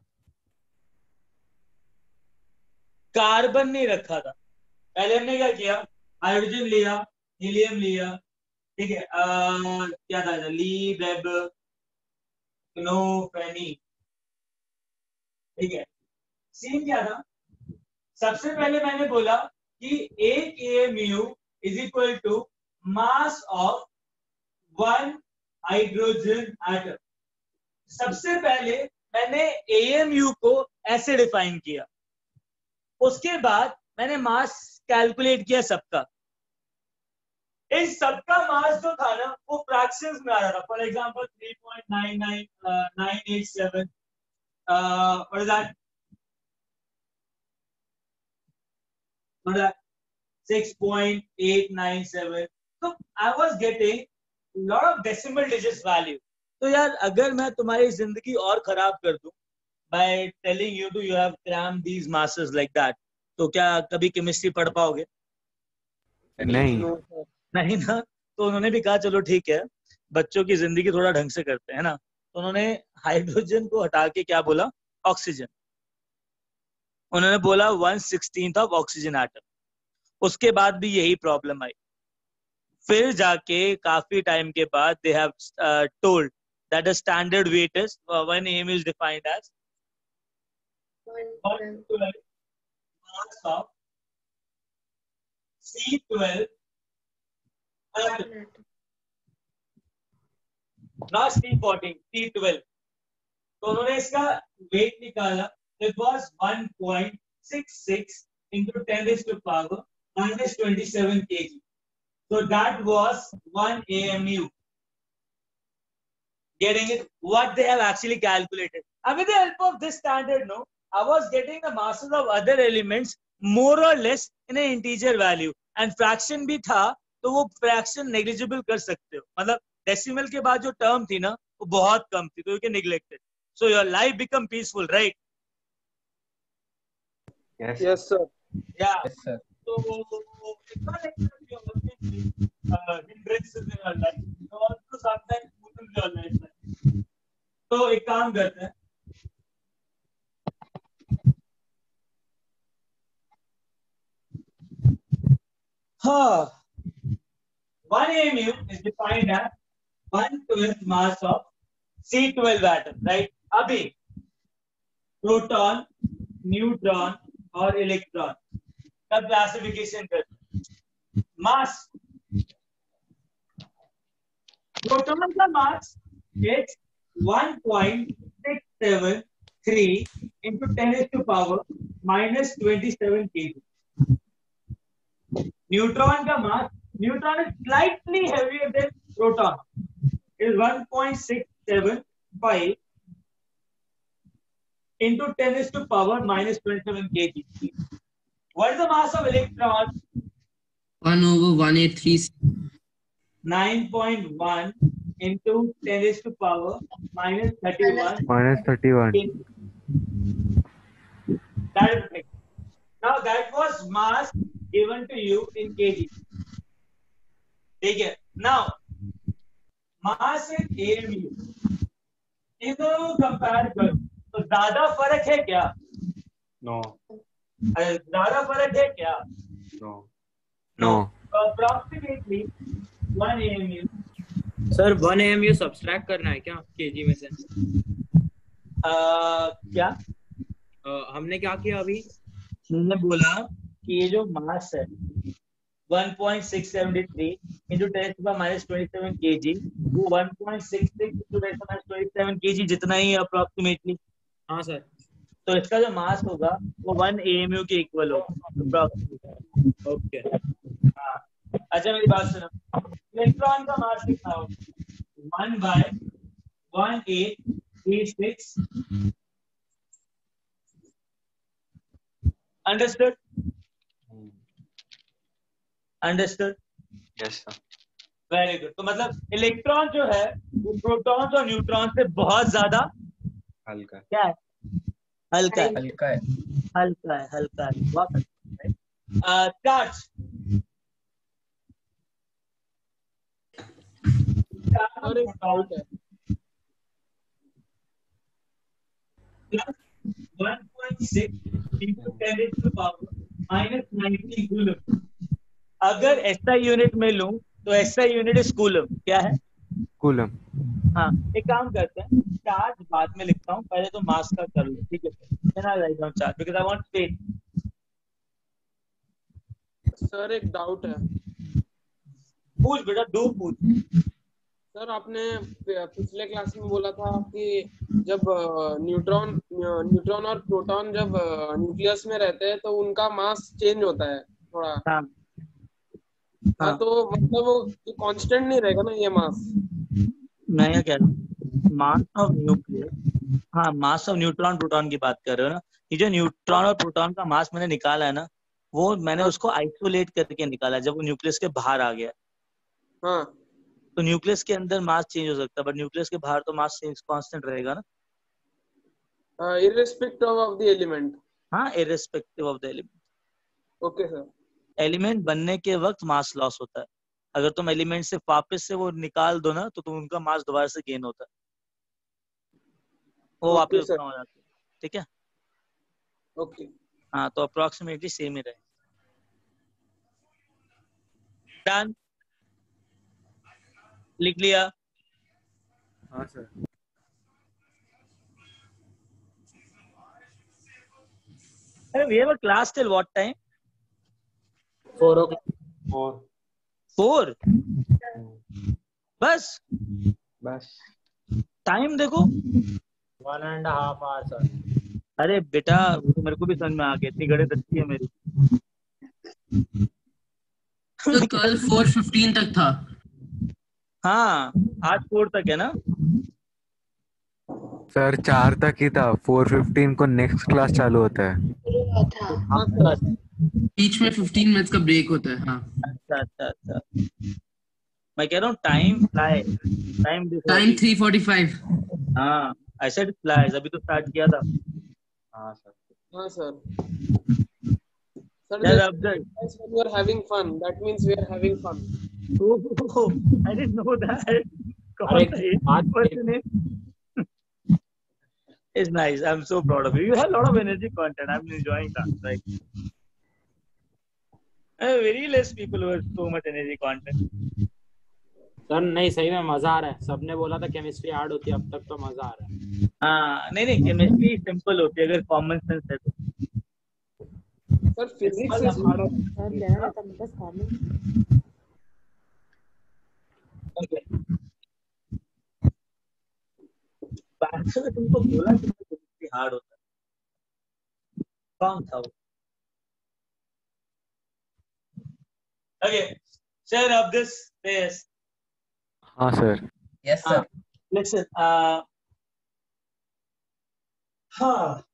कार्बन नहीं रखा था. पहले हमने क्या किया, हाइड्रोजन लिया, हीलियम लिया, ठीक है, आ, क्या था, ली वेब क्नोफेनी, ठीक है. सीन क्या था, सबसे पहले मैंने बोला कि एक A M U is equal to mass of one hydrogen atom. सबसे पहले मैंने A M U को ऐसे डिफाइन किया, उसके बाद मैंने मास कैलकुलेट किया सबका. इस सबका मास जो था ना वो फ्रैक्शंस में आ रहा था. For example three point nine nine nine eight seven, what is that, what is that, six point eight nine seven. तो I was getting lot of decimal digits value. तो यार अगर मैं तुम्हारी जिंदगी और खराब कर दूं by telling you to you have cram these masses like that, तो क्या कभी केमिस्ट्री पढ़ पाओगे? नहीं नहीं ना. तो उन्होंने भी कहा चलो ठीक है, बच्चों की जिंदगी थोड़ा ढंग से करते हैं ना. तो उन्होंने हाइड्रोजन को हटा के क्या बोला, ऑक्सीजन. उन्होंने बोला one sixteenth of oxygen atom. उसके बाद भी यही प्रॉब्लम आई. फिर जाके काफी टाइम के बाद they have told that the standard weight is one A M U is defined as one twelve mass of C twelve atom, not C fourteen, C twelve. तो उन्होंने इसका वेट निकाला, it was one point six six into ten raised to power minus twenty-seven kg. So that was one A M U. Getting it? What they have actually calculated. And with the help of this standard, no, I was getting the masses of other elements more or less in an integer value. And fraction भी था, तो वो fraction negligible कर सकते हो. मतलब decimal के बाद जो term थी ना, वो बहुत कम थी, तो you can neglect it. So your life become peaceful, right? Yes. Yes, sir. Yeah. Yes, sir. So it's not like that you always uh, hindrances in your life. You also sometimes smoothen your life. तो एक काम करते हैं. हाँ, one A M U is defined as one twelfth mass of C twelve atom, right? अभी proton, neutron और electron का classification करते हैं. मास, प्रोटॉन का mass is one point seven three into ten raised to power minus twenty-seven kg. Neutron का mass, neutron is slightly heavier than proton. It is one point six seven five into ten raised to power minus twenty-seven kg. What is the mass of electron? one over one eight three. nine point one into ten raised to power minus thirty-one. Minus thirty-one. That is correct. Now that was mass given to you in kg. ठीक है. Now mass in A M U. इन दोनों को compare करो तो ज्यादा फर्क है क्या? नो. ज्यादा फर्क है क्या? No. No. So approximately one A M U. Sir one A M U subtract करना है क्या kg में से? uh, क्या? uh, हमने क्या किया अभी? मैंने बोला कि ये जो मास है one point six seven three into ten to the power minus twenty-seven kg, वो one point six six into ten to the minus twenty-seven kg जितना ही approximately. हाँ सर. तो इसका जो मास होगा वो one A M U के इक्वल होगा. ओके. हाँ. अच्छा मेरी बात सुनो. इलेक्ट्रॉन का मास कितना होगा? one by one eight three six. Understood? Understood? Yes sir. Very good. तो मतलब इलेक्ट्रॉन जो है वो प्रोटॉन्स और न्यूट्रॉन से बहुत ज्यादा हल्का है. क्या है? हल्का है. हल्का है. हल्का है. हल्का है. बहुत हल्का है. चार्ज. और एक डाउट है. one point six into ten raised to the power minus ninety coulomb. अगर एसआई यूनिट में लूं तो एसआई यूनिट इज कूलम. क्या है? कूलम. हाँ. एक काम करते हैं, चार्ज बाद में लिखता हूँ, पहले तो मास का कर लो. ठीक है. Then I write down charge because I want space. Sir एक डाउट है. पूछ बेटा, दो पूछ. सर आपने पिछले क्लास में बोला था कि जब न्यूट्रॉन न्यूट्रॉन और प्रोटॉन जब न्यूक्लियस में रहते हैं तो उनका मास चेंज होता है थोड़ा. हाँ. हाँ. तो मतलब वो कांस्टेंट नहीं रहेगा ना ये मास? मैं क्या कह रहा हूँ, मास ऑफ न्यूक्लियस. हाँ, मास ऑफ न्यूट्रॉन प्रोटॉन की बात कर रहे हो ना. ये जो न्यूट्रॉन और प्रोटॉन का मास मैंने निकाला है ना, वो मैंने उसको आइसोलेट करके निकाला जब वो न्यूक्लियस के बाहर आ गया. हाँ. तो न्यूक्लियस के अंदर मास चेंज हो सकता है बट न्यूक्लियस के बाहर तो मास चेंज कांस्टेंट रहेगा ना. Irrespective of the element. हाँ, irrespective of the element. Okay sir. Element बनने के वक्त मास लॉस होता है. अगर तुम एलिमेंट से वापस से वो निकाल दो ना तो तुम उनका मास दोबारा से गेन होता है. वो वापस उतना हो जाता है. ठीक है. ओके. हाँ, तो अप्रोक्सीमेटली सेम ही रहे. डन. लिख लिया? हाँ सर. अरे we have a class till what time? four o'clock. Four. Four? बस? बस. टाइम देखो. One and a half hour sir. अरे बेटा तो मेरे को भी समझ में आ गया. इतनी गणित अच्छी है मेरी. तो कल four fifteen तक था. हाँ, आज फोर तक है ना. सर चार तक ही था. फोर फिफ्टीन को नेक्स्ट क्लास चालू होता है. बीच में fifteen मिनट्स का ब्रेक होता है. हाँ. अच्छा अच्छा अच्छा. मैं कह रहा हूँ time fly. Time time three forty-five. हाँ, I said flies. अभी तो स्टार्ट किया था. हाँ सर. हाँ sir. Sir, when we are having fun. That means we are having fun. Oh, oh, I didn't know that. It's nice. I'm so proud of you. You have a lot of energy content. I'm enjoying that. Like, very less people who have so much energy content. Sir नहीं, सही में मजा आ रहा है. सबने बोला था chemistry hard होती है, अब तक तो मजा आ रहा है. हाँ, नहीं नहीं, केमिस्ट्री सिंपल होती है अगर कॉमन सेंस है तो. Sir physics is hard. Sir लेना था बस कॉमन. Okay. Back तुमको बोला कि केमिस्ट्री हार्ड होता है, कौन था वो? Okay, share of this test. हाँ sir. Yes, sir. Listen, uh, हाँ.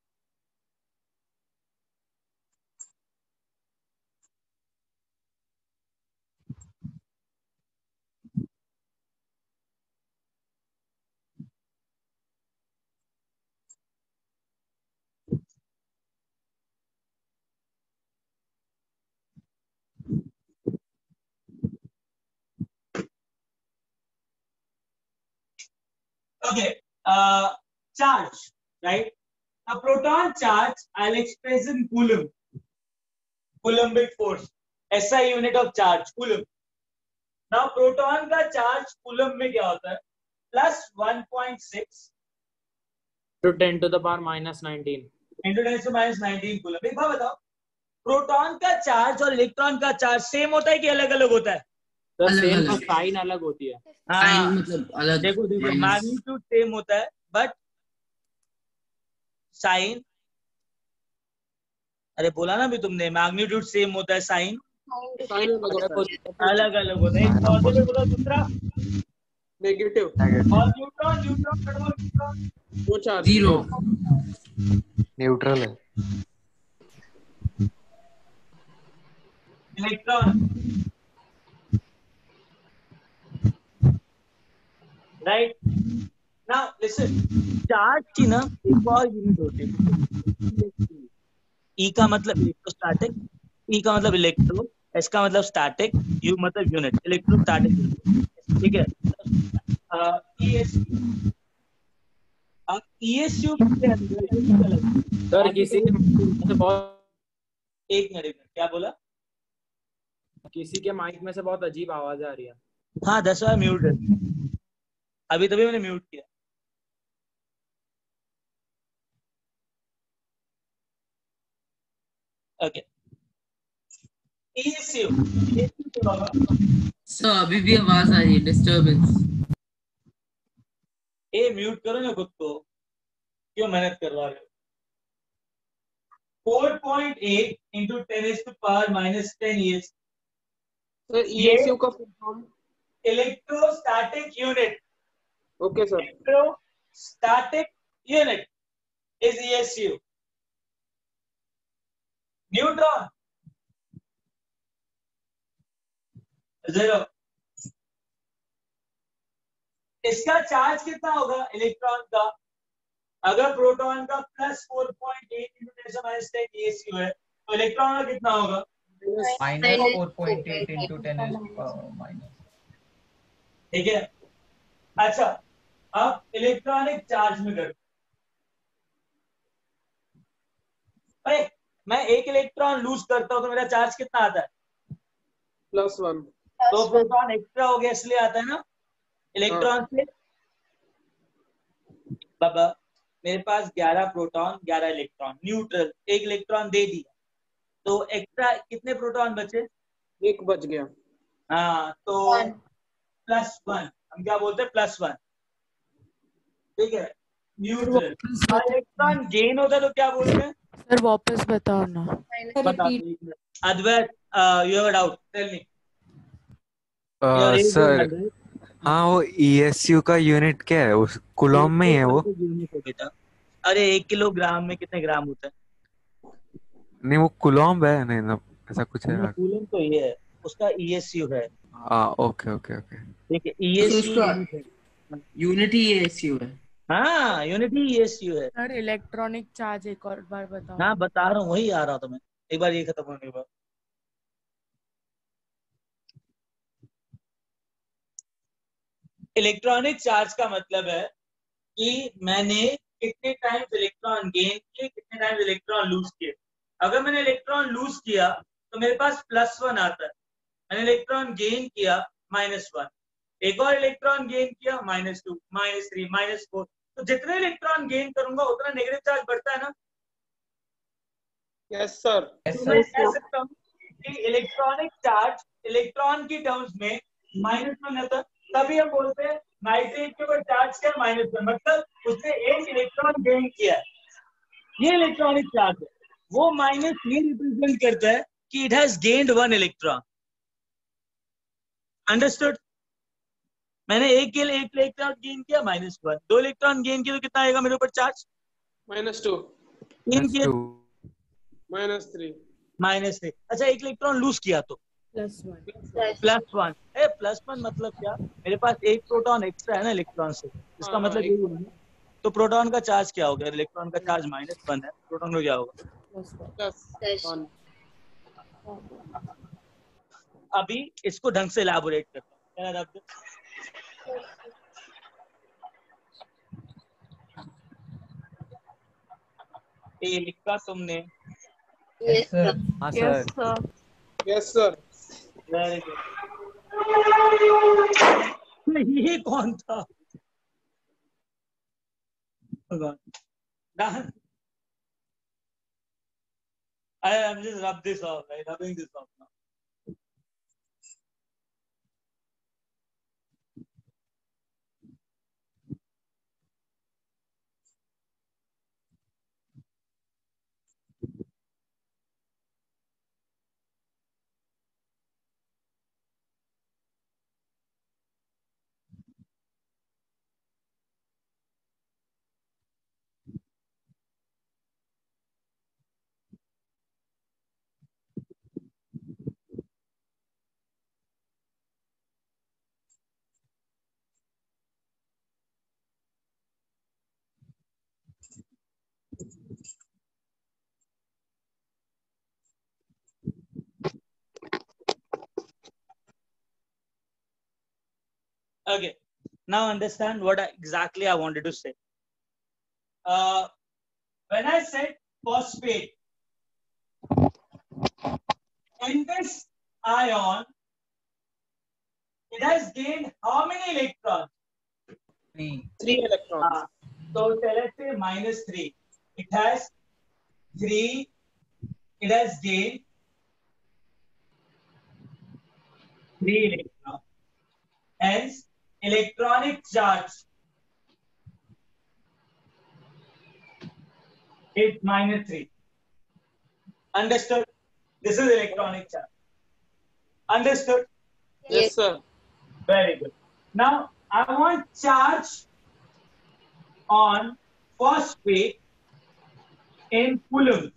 Okay, uh, charge, right? A proton charge I'll express in coulomb, coulombic force, S I unit of charge, coulomb. Now proton का charge coulomb में क्या होता है? Plus one point six to ten to the power minus nineteen into ten to the minus nineteen coulomb. एक बात बताओ, proton का charge और इलेक्ट्रॉन का चार्ज सेम होता है कि अलग अलग होता है? तो सेम तो साइन अलग होती है. हाँ, मतलब अलग. देखो देखो मैग्नीट्यूड सेम होता है बट साइन, अरे बोला ना भी तुमने, मैग्नीट्यूड सेम होता है, साइन साइन अलग होता है, अलग अलग होता है. एक पॉजिटिव बोला, दूसरा नेगेटिव. और न्यूट्रॉन न्यूट्रॉन कटवा न्यूट्रॉन वो चार्ज जीरो. न्यूट्रल है. Electron, right. Now listen, charge की ना एक और यूनिट होती है. ई का मतलब इलेक्ट्रोस्टैटिक, ई का मतलब इलेक्ट्रो, एस का मतलब स्टैटिक, यू मतलब यूनिट, इलेक्ट्रोस्टैटिक यूनिट. ठीक है. ईएसयू, अब ईएसयू के अंदर सर किसी के बहुत एक मिनट क्या बोला? किसी के माइक में से बहुत अजीब आवाज आ रही है. हाँ, दस बार म्यूट है अभी, तभी मैंने म्यूट किया. ओके. ईएसयू सर अभी भी आवाज आ रही है, डिस्टरबेंस. ए म्यूट करो ना खुद को, क्यों मेहनत करवा रहे हो? four point eight into ten is to power minus ten years. Sir ESU का full form electrostatic unit. Okay sir. Electrostatic unit is E S U. Neutron zero. इसका चार्ज कितना होगा इलेक्ट्रॉन का? अगर प्रोटॉन का plus four point eight into ten से minus ten E S U है तो इलेक्ट्रॉन का कितना होगा? Minus four point eight into ten minus. ठीक है. अच्छा, अब इलेक्ट्रॉनिक चार्ज में कर, अरे मैं एक इलेक्ट्रॉन लूज करता हूं तो मेरा चार्ज कितना आता है? Plus one. तो प्रोटॉन एक्स्ट्रा हो गया इसलिए आता है ना इलेक्ट्रॉन से. बाबा मेरे पास ग्यारह प्रोटॉन ग्यारह इलेक्ट्रॉन, न्यूट्रल, एक इलेक्ट्रॉन दे दिया तो एक्स्ट्रा कितने प्रोटॉन बचे? एक बच गया. हाँ, तो प्लस वन, हम क्या बोलते हैं? Plus one. ठीक है. न्यूट्रल इलेक्ट्रॉन गेन होता है तो क्या बोलते हैं? सर वापस बताओ ना. Advait, you have a doubt, tell me. Sir हाँ, वो E S U का यूनिट क्या है? उस कूलॉम में ही है वो? बेटा, अरे एक किलोग्राम में कितने ग्राम होता है? नहीं, वो कूलॉम है. नहीं ना, ऐसा कुछ है. कूलम तो ये है, उसका E S U है. हाँ, ओके ओके ओके. ठीक है. E S U यूनिट ही E S U है. हाँ, यूनिट ही E S U है. सर इलेक्ट्रॉनिक चार्ज एक और बार बताओ. हाँ बता रहा हूँ, वही आ रहा था मैं. एक बार ये खत्म होने के बाद इलेक्ट्रॉनिक चार्ज का मतलब है कि मैंने कितने टाइम्स इलेक्ट्रॉन गेन किए, कितने टाइम्स इलेक्ट्रॉन लूज किए. अगर मैंने इलेक्ट्रॉन लूज किया तो मेरे पास प्लस वन आता है. मैंने इलेक्ट्रॉन गेन किया माइनस वन, एक और इलेक्ट्रॉन गेन किया minus two, minus three, minus four. तो जितने इलेक्ट्रॉन गेन करूंगा उतना नेगेटिव चार्ज बढ़ता है ना? Yes sir. तो मैं कह सकता हूँ कि इलेक्ट्रॉनिक चार्ज इलेक्ट्रॉन की टर्म्स में माइनस वन आता है. तभी हम बोलते हैं नाइट्रेट के ऊपर चार्ज किया माइनस वन, मतलब उसने एक इलेक्ट्रॉन गेन किया। ये इलेक्ट्रॉनिक चार्ज है, वो माइनस ये रिप्रेजेंट करता है कि it has gained one electron. Understood? मैंने एक के लिए एक इलेक्ट्रॉन गेन किया माइनस वन, दो इलेक्ट्रॉन गेन किया तो कितना आएगा मेरे ऊपर चार्ज? माइनस टू, तीन किया माइनस थ्री, माइनस थ्री। अच्छा एक इलेक्ट्रॉन लूज किया तो plus one plus one. A plus one मतलब क्या? मेरे पास एक प्रोटॉन एक्स्ट्रा है ना इलेक्ट्रॉन से, इसका हाँ, मतलब हाँ, यही है ना। तो प्रोटॉन का चार्ज क्या होगा? इलेक्ट्रॉन का चार्ज माइनस वन है, प्रोटॉन का क्या होगा? Plus one. अभी इसको ढंग से इलैबोरेट करता हूँ। क्या रब? ये लिखा तुमने? Yes, sir. हाँ Yes, sir. sir. Yes sir. Very good. ये कौन था? Done. I am just rub this off. I'm rubbing this off now. Okay. Now understand what I, exactly I wanted to say. Uh, when I said phosphate, in this ion, it has gained how many electrons? Three. Three electrons. Uh, so let's say minus three. It has three. It has gained three electrons. Hence, electronic charge is minus three. Understood? This is electronic charge. Understood? Yes, sir. Very good. Now, I want charge on phosphate in coulomb.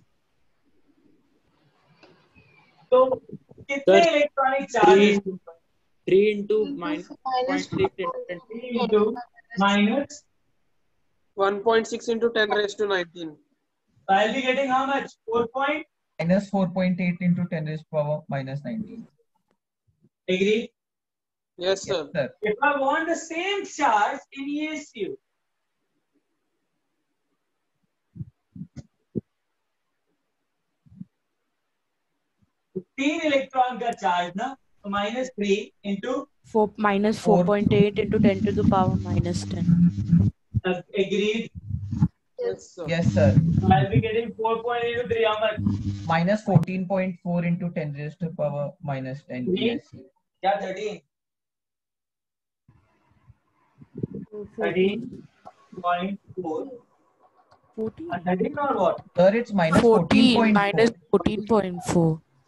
So, कितने Sir, electronic charges? three three into minus Minus point three ten. three into minus. one point six into ten raised to nineteen. So I'll be getting how much? four point? Minus four point eight into ten raised to power minus nineteen. Agree? Yes, sir. Yes, sir. If I want the same charge in E S U, तीन electron का charge ना, तो minus three into four minus four point eight into ten to the power minus ten. agreed. Yes, sir. Yes, sir. So I'll be getting four point eight into three how much? Minus fourteen point four into ten raised to power minus ten. Three? Yes. क्या thirteen? thirteen point four. fourteen. And thirteen or what? Sir, it's minus fourteen fourteen point minus four. fourteen point four.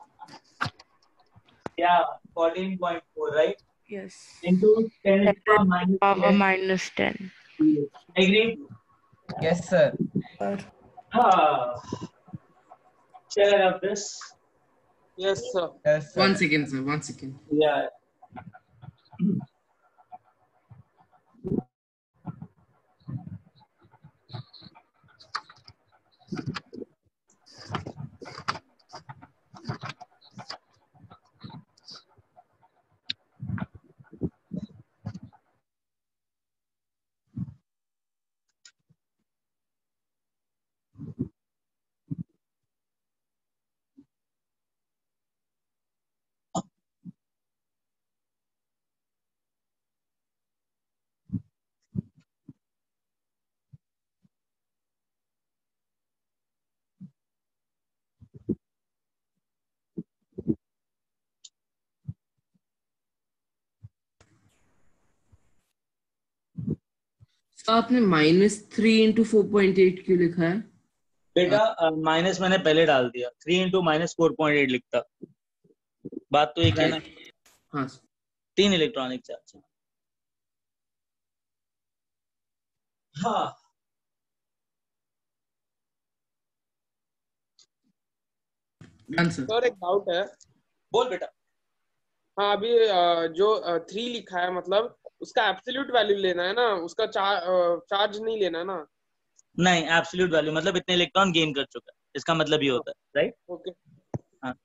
Yeah, fourteen point four, right? Yes. Into ten ten to the minus power ten. minus ten. Agree? Yes, sir. Ah. Share of this. Yes, sir. Yes, sir. One second, sir. One second. Yeah. तो आपने minus three into four point eight क्यों लिखा है? बेटा minus मैंने पहले डाल दिया, three into minus four point eight लिखता। बात तो एक है ना। हाँ तीन इलेक्ट्रॉनिक चार्ज। हाँ सर एक डाउट है। बोल बेटा। हाँ अभी अ, जो थ्री लिखा है मतलब उसका एब्सोल्यूट वैल्यू लेना है ना, उसका चार, चार्ज नहीं लेना है ना? नहीं, एब्सोल्यूट वैल्यू मतलब इतने इलेक्ट्रॉन गेन कर चुका है, इसका मतलब ये होता है, राइट? ओके। हाँ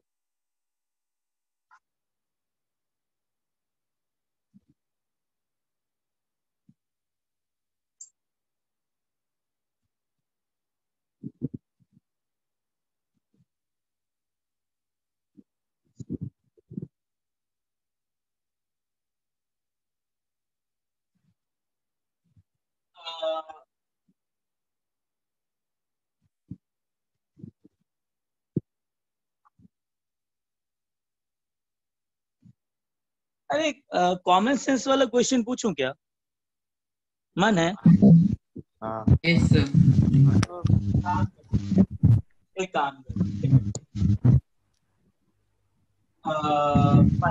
अरे कॉमन सेंस वाला क्वेश्चन पूछूं क्या? मन है? हाँ यस सर। एक काम कर, अ,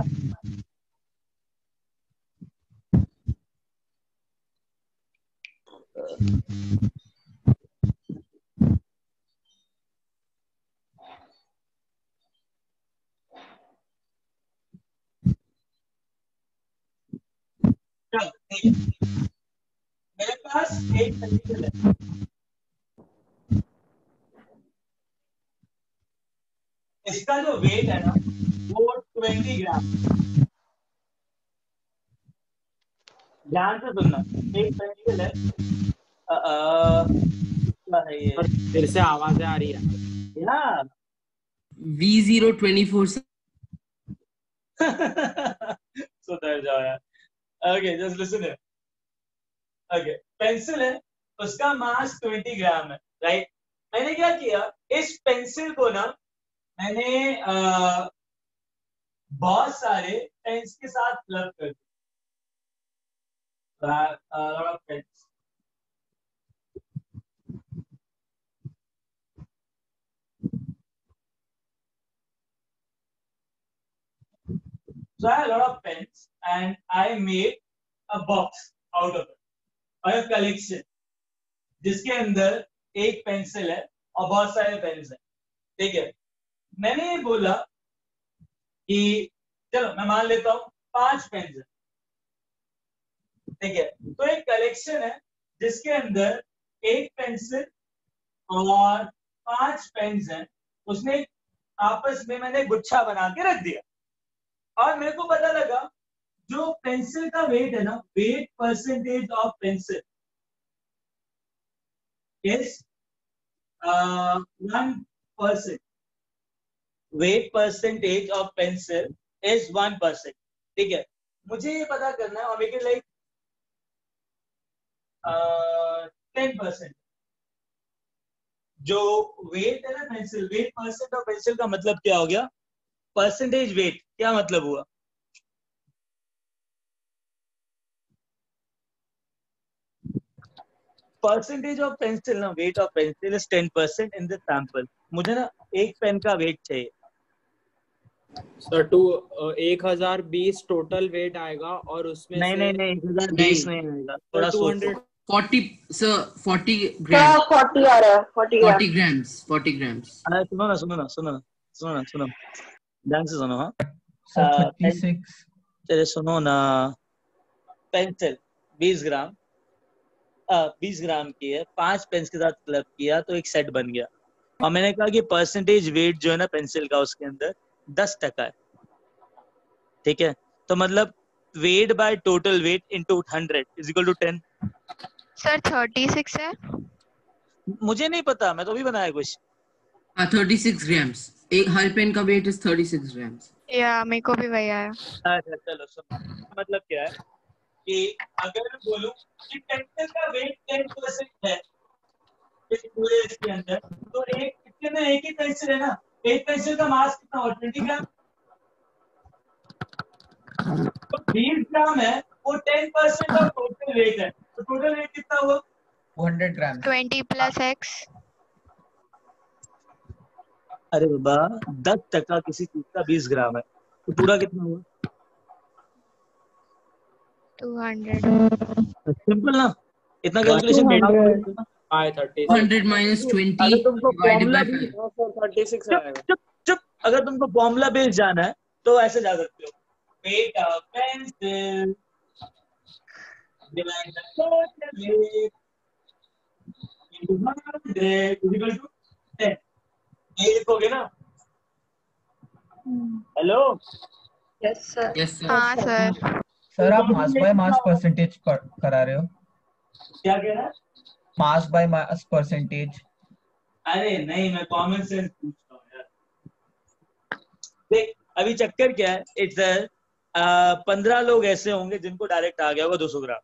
चल, ठीक है। मेरे पास एक पेंसिल है, इसका जो वेट है ना वो ट्वेंटी ग्राम। ध्यान से सुनना, एक पेंसिल है, अ, अ, क्या है ये? फिर से आवाजें आ रही है या वी जीरो ट्वेंटी फोर सुधर जाओ यार। Okay just listen here. Okay pencil है, उसका मास ट्वेंटी ग्राम है, राइट? मैंने क्या किया, इस पेंसिल को ना मैंने आ, बहुत सारे पेन्स के साथ प्लग कर दिया। So I had a lot of pens and I made a box out of it, और एक collection जिसके अंदर एक पेंसिल है और बहुत सारे पेन्स हैं, ठीक है? मैंने ये बोला कि चलो मैं मान लेता हूँ पांच पेन्स हैं, ठीक है? तो एक कलेक्शन है जिसके अंदर एक पेंसिल और पांच पेन्स हैं, उसने आपस में मैंने गुच्छा बना के रख दिया और मेरे को पता लगा जो पेंसिल का वेट है ना, weight percentage of pencil is one percent. Weight percentage of pencil is one percent, ठीक है? मुझे ये पता करना है और make it like ten percent. जो वेट है ना pencil, weight percent of pencil का मतलब क्या हो गया? परसेंटेज वेट क्या मतलब हुआ? परसेंटेज ऑफ पेंसिल ना, weight of pencil is ten percent in the sample. मुझे ना एक पेन का वेट चाहिए सर। टू एक हजार बीस टोटल वेट आएगा और उसमें नहीं से नहीं नहीं एक हजार बीस नहीं आएगा, थोड़ा two hundred forty sir forty gram forty आ रहा है forty forty grams forty grams अरे सुनो ना सुनो ना सुनो ना सुनो ना सुनो ध्यान से सुनो। हाँ सर थर्टी सिक्स। चले सुनो ना, पेंसिल बीस ग्राम बीस ग्राम की है, पांच पेंस के साथ क्लब किया तो एक सेट बन गया। और मैंने कहा कि परसेंटेज वेट जो है ना पेंसिल का उसके अंदर दस टका है, ठीक है? तो मतलब weight by total weight into hundred is equal to ten. Sir thirty six है। मुझे नहीं पता, मैं तो अभी बनाया कुछ। हाँ थर्टी सिक्स ग्राम्स, एक हर पेन का weight is thirty six grams. या मेरे को भी वही आया। अच्छा चलो सुनो, मतलब क्या है कि अगर मैं बोलूं कि पेंसिल का वेट टेन परसेंट है इस पूरे इसके अंदर, तो एक कितने एक ही पेंसिल है ना, एक पेंसिल का मास कितना हो ट्वेंटी ग्राम, तो बीस ग्राम है वो ten percent of total weight है। तो टोटल वेट कितना हुआ? two hundred grams. twenty plus x. अरे बाबा दस टका किसी चीज का बीस ग्राम है तो पूरा कितना हुआ? two hundred. सिंपल ना, इतना calculation two hundred minus twenty अगर तुमको divided by formula five. thirty-six चुप आएगा। चुप चुप अगर तुमको फॉर्मूला बेस जाना है तो ऐसे जा सकते हो, weight of pencil divide by total weight into one hundred equal to ten। ये लिखोगे ना? Hello Yes, sir. Yes, sir. हाँ सर। सर आप मास बाय मास परसेंटेज करा रहे हो? क्या कह रहा है? Mass by mass percentage. अरे नहीं, मैं कॉमन सेंस पूछ रहा हूँ यार। देख अभी चक्कर क्या है, इधर पंद्रह लोग ऐसे होंगे जिनको डायरेक्ट आ गया होगा दो सौ ग्राम,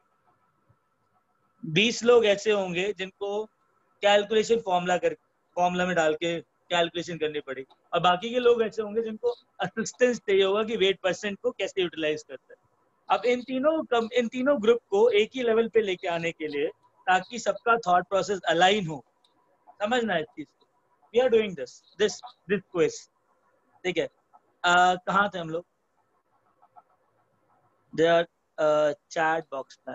बीस लोग ऐसे होंगे जिनको कैलकुलेशन फॉर्मूला कर फॉर्मूला में डाल के कैलकुलेशन करनी पड़ेगी, और बाकी के लोग ऐसे होंगे जिनको असिस्टेंस चाहिए होगा कि वेट परसेंट को कैसे यूटिलाइज करते हैं। अब इन तीनों कम इन तीनों ग्रुप को एक ही लेवल पे लेके आने के लिए, ताकि सबका थॉट प्रोसेस अलाइन हो, समझना है इस चीज को। We are doing this this this quiz, ठीक है? कहाँ थे हम लोग? देयर चैट बॉक्स में।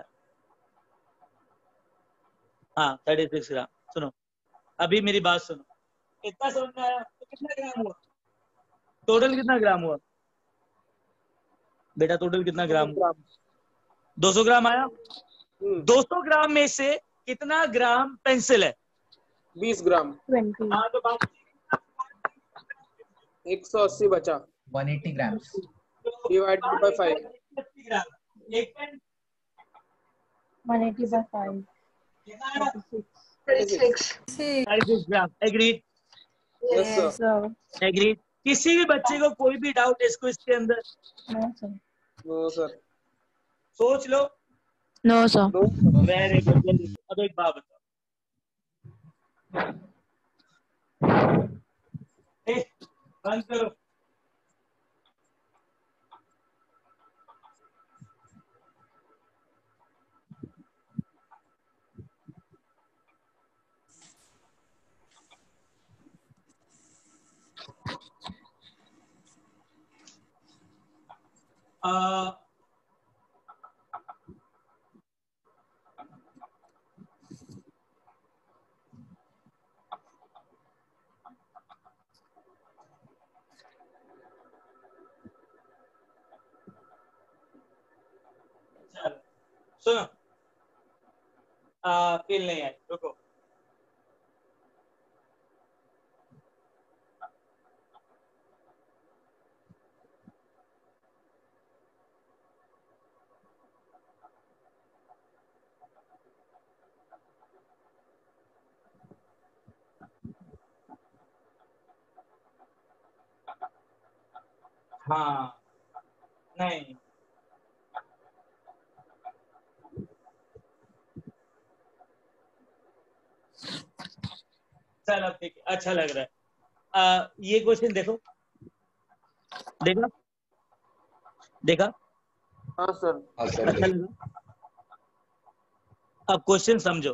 हाँ थर्टी सिक्स ग्राम। सुनो अभी मेरी बात सुनो, कितना समझ में आया? तो कितना ग्राम हुआ टोटल? कितना ग्राम हुआ बेटा? टोटल कितना ग्राम? दो सौ ग्राम आया। दो सौ ग्राम में से कितना ग्राम पेंसिल है? बीस ग्राम। twenty. हाँ तो बाकी एक सौ अस्सी बचा। one eighty grams. Divided by five. एक pen one eighty by five. thirty-six. thirty-six ग्राम। Agreed? Yes sir. So, agreed? किसी भी बच्चे को कोई भी डाउट है इसको इसके अंदर? no sir. No sir. सोच लो। No sir. Very good. अब एक बात बताओ, ए, बंद करो। आ, सुनो, फील नहीं आई, रुको। हाँ नहीं चलो ठीक है, अच्छा लग रहा है। आ, ये क्वेश्चन देखो, देखा देखा हाँ सर। अच्छा लगा। अब क्वेश्चन समझो।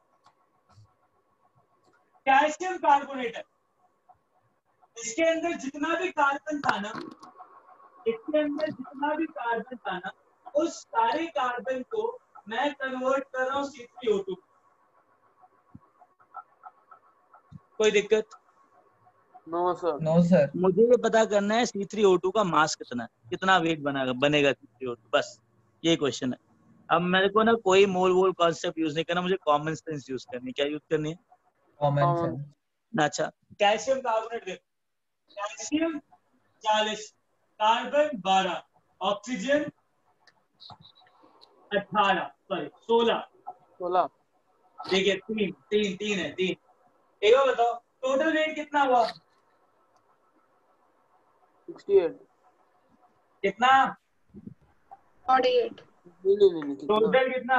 कैल्शियम कार्बोनेट है, इसके अंदर जितना भी कार्बन था ना, इसके अंदर जितना भी कार्बन था ना, उस सारे कार्बन को मैं कन्वर्ट कर रहा हूँ सी थ्री ओ टू। कोई दिक्कत? No sir. No sir. मुझे ये पता करना है सी थ्री ओ टू का मास कितना है, कितना वेट बनेगा बनेगा सी थ्री ओ टू, बस ये क्वेश्चन है। अब मेरे को ना कोई मोल वोल कॉन्सेप्ट यूज नहीं करना, मुझे कॉमन सेंस यूज करनी। क्या यूज करनी है? Common sense. अच्छा, कैल्शियम कार्बोनेट देखो, कैल्शियम चालीस, कार्बन बारह, ऑक्सीजन अठारह, सॉरी सोलह सोलह। देखिए तीन तीन तीन है तीन। एक बार बताओ टोटल वेट कितना हुआ? Sixty eight. कितना? forty-eight. नहीं नहीं नहीं कितना? टोटल कितना?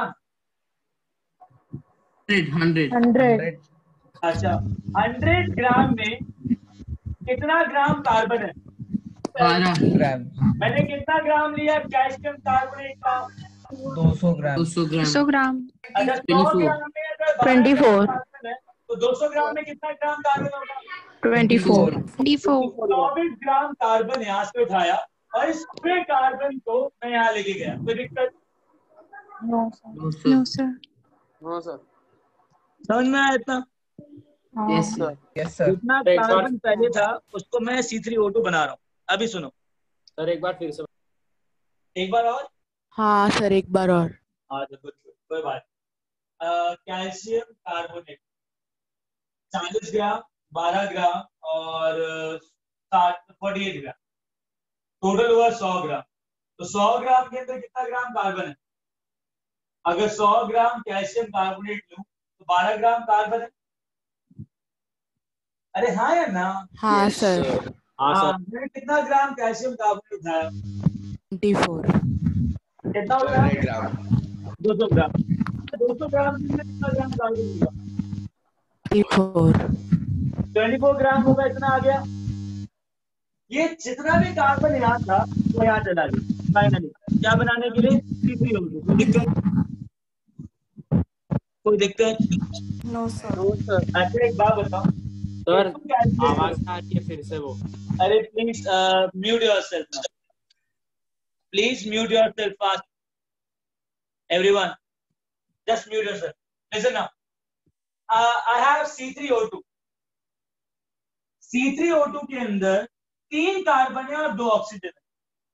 hundred. Hundred. अच्छा, हंड्रेड ग्राम में कितना ग्राम कार्बन है? बारह ग्राम। मैंने कितना ग्राम लिया कैल्शियम कार्बोनेट का? दो सौ ग्राम दो सौ ग्राम सौ ग्राम अच्छा सौ ग्राम में अगर ट्वेंटी फोर कार्बन है तो दो सौ ग्राम में कितना ग्राम कार्बन होगा? ट्वेंटी फोर ट्वेंटी फोर चौबीस ग्राम कार्बन यहाँ से उठाया और इस पूरे कार्बन को मैं यहाँ लेके गया, कोई दिक्कत? No no no sir sir हाँ सर समझ में आया इतना? यस सर यस सर जितना एक बार- कार्बन पहले था उसको मैं सी थ्री ओ टू बना रहा हूँ। अभी सुनो सर एक बार फिर से एक बार और। हाँ सर एक बार और हाँ तो good, good, कोई बात नहीं। कैल्शियम कार्बोनेट चालीस ग्राम, बारह ग्राम और साठ फोर्टी एट ग्राम, टोटल हुआ सौ ग्राम। तो सौ ग्राम के अंदर कितना ग्राम कार्बन है? अगर सौ ग्राम कैल्शियम कार्बोनेट लूं तो बारह ग्राम कार्बन है। अरे हाँ या ना? हाँ सर हाँ हाँ, सर मैंने कितना ग्राम कैल्शियम कार्बोनेट उठाया? ट्वेंटी फोर कितना ग्राम? दो सौ ग्राम। दो सौ ग्राम के अंदर कितना ग्राम कार्बन होगा? ट्वेंटी फोर चौबीस ग्राम होगा, इतना आ गया। ये जितना भी कार्बन यहाँ था वो यहाँ चला गया फाइनली क्या बनाने के लिए? C three O two. कोई दिक्कत? कोई दिक्कत? नो सर अच्छा एक बात बताओ सर आवाज ना आ रही है फिर से वो। अरे please mute yourself now, please mute yourself fast everyone, just mute yourself. Listen now, I have C three O two. C three O two के अंदर तीन कार्बन है और दो ऑक्सीजन है।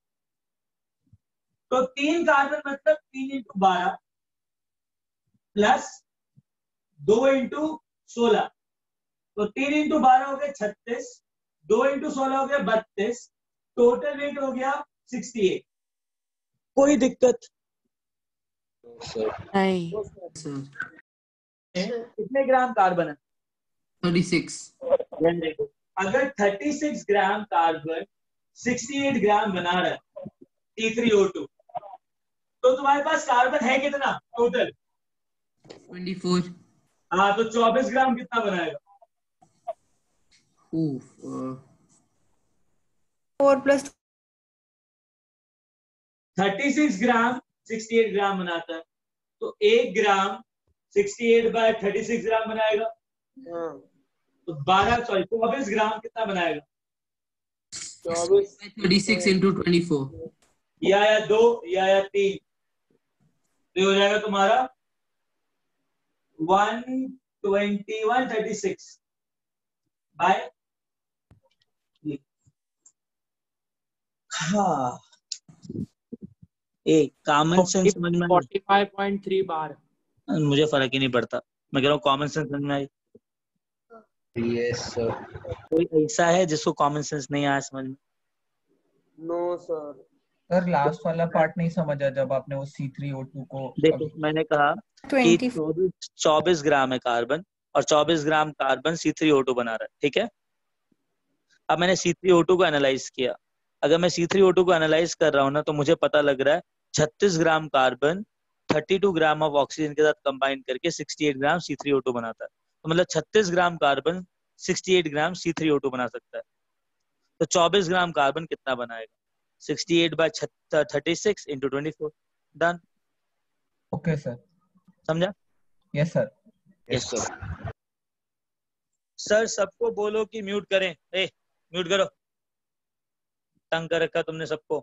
तो तीन कार्बन मतलब तीन इंटू बारह प्लस दो इंटू सोलह, तो तीन इंटू बारह हो गया छत्तीस, दो इंटू सोलह हो गया बत्तीस, टोटल वेट हो गया सिक्सटी एट। कोई दिक्कत? नहीं सर कितने ग्राम कार्बन है? थर्टी सिक्स देखो, अगर छत्तीस ग्राम कार्बन अड़सठ ग्राम बना रहा है टी थ्री ओ टू, तो तुम्हारे पास कार्बन है कितना टोटल? ट्वेंटी फोर हाँ, तो चौबीस ग्राम कितना बनाएगा? फोर प्लस छत्तीस ग्राम अड़सठ ग्राम बनाता है, तो एक ग्राम अड़सठ बाय छत्तीस ग्राम बनाएगा। हाँ तो बारह सॉरी चौबीस ग्राम कितना बनाएगा? चौबीस thirty six into twenty four या या दो या या तीन, तो हो जाएगा तुम्हारा one twenty one thirty six by. हाँ एक कॉमन सेंस समझ में आया? पैंतालीस पॉइंट तीन बार। मुझे फर्क ही नहीं पड़ता, मैं कह रहा हूँ कॉमन सेंस समझ में आई? Yes sir. कोई ऐसा है जिसको कॉमन सेंस नहीं आया समझ में? नो सर सर लास्ट वाला पार्ट नहीं समझा जब आपने वो सी थ्री ओ टू को। देखो मैंने कहा कि चौबीस ग्राम है कार्बन और चौबीस gram carbon C three O two बना रहा है, ठीक है? अब मैंने सी थ्री ओ टू को एनालाइज किया। अगर मैं सी थ्री ओ टू को एनालाइज कर रहा हूँ ना, तो मुझे पता लग रहा है छत्तीस ग्राम कार्बन बत्तीस ग्राम ऑफ ऑक्सीजन के साथ कंबाइन करके अड़सठ ग्राम सी थ्री ओ टू बनाता है। तो मतलब छत्तीस ग्राम कार्बन अड़सठ ग्राम सी थ्री ओ टू बना सकता है। तो चौबीस ग्राम कार्बन कितना बनाएगा? अड़सठ by thirty six into twenty four. Done? Okay sir. समझा? Yes sir. Yes sir. Sir सबको बोलो कि म्यूट करें। ए म्यूट करो, तंग कर रखा तुमने सबको,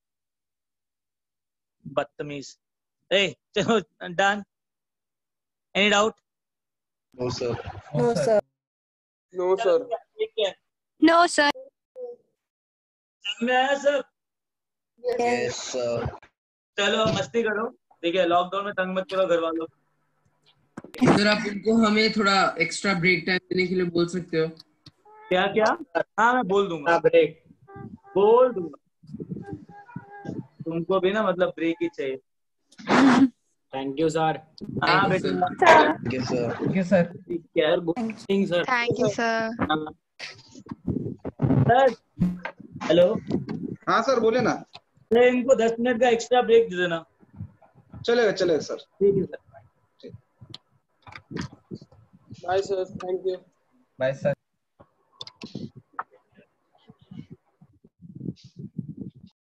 बदतमीज। ए चलो done? Any doubt? No sir. No sir no sir ठीक है, नो सर समझ में आया सब? Yes sir. चलो मस्ती करो, ठीक है? लॉकडाउन में तंग मत करो घर वालों। सर आप उनको हमें थोड़ा एक्स्ट्रा ब्रेक टाइम देने के लिए बोल सकते हो? क्या क्या? हाँ मैं बोल दूंगा, ब्रेक बोल दूंगा। तुमको भी ना मतलब ब्रेक ही चाहिए। Thank you sir. हाँ Thank you, बेटा sir. Thank you sir. Okay sir. ठीक है sir thank you sir. Sir hello, हाँ सर बोले ना। सर इनको दस मिनट का एक्स्ट्रा ब्रेक दे देना। चलेगा चलेगा सर। ठीक है sir. Bye sir, thank you. Bye sir.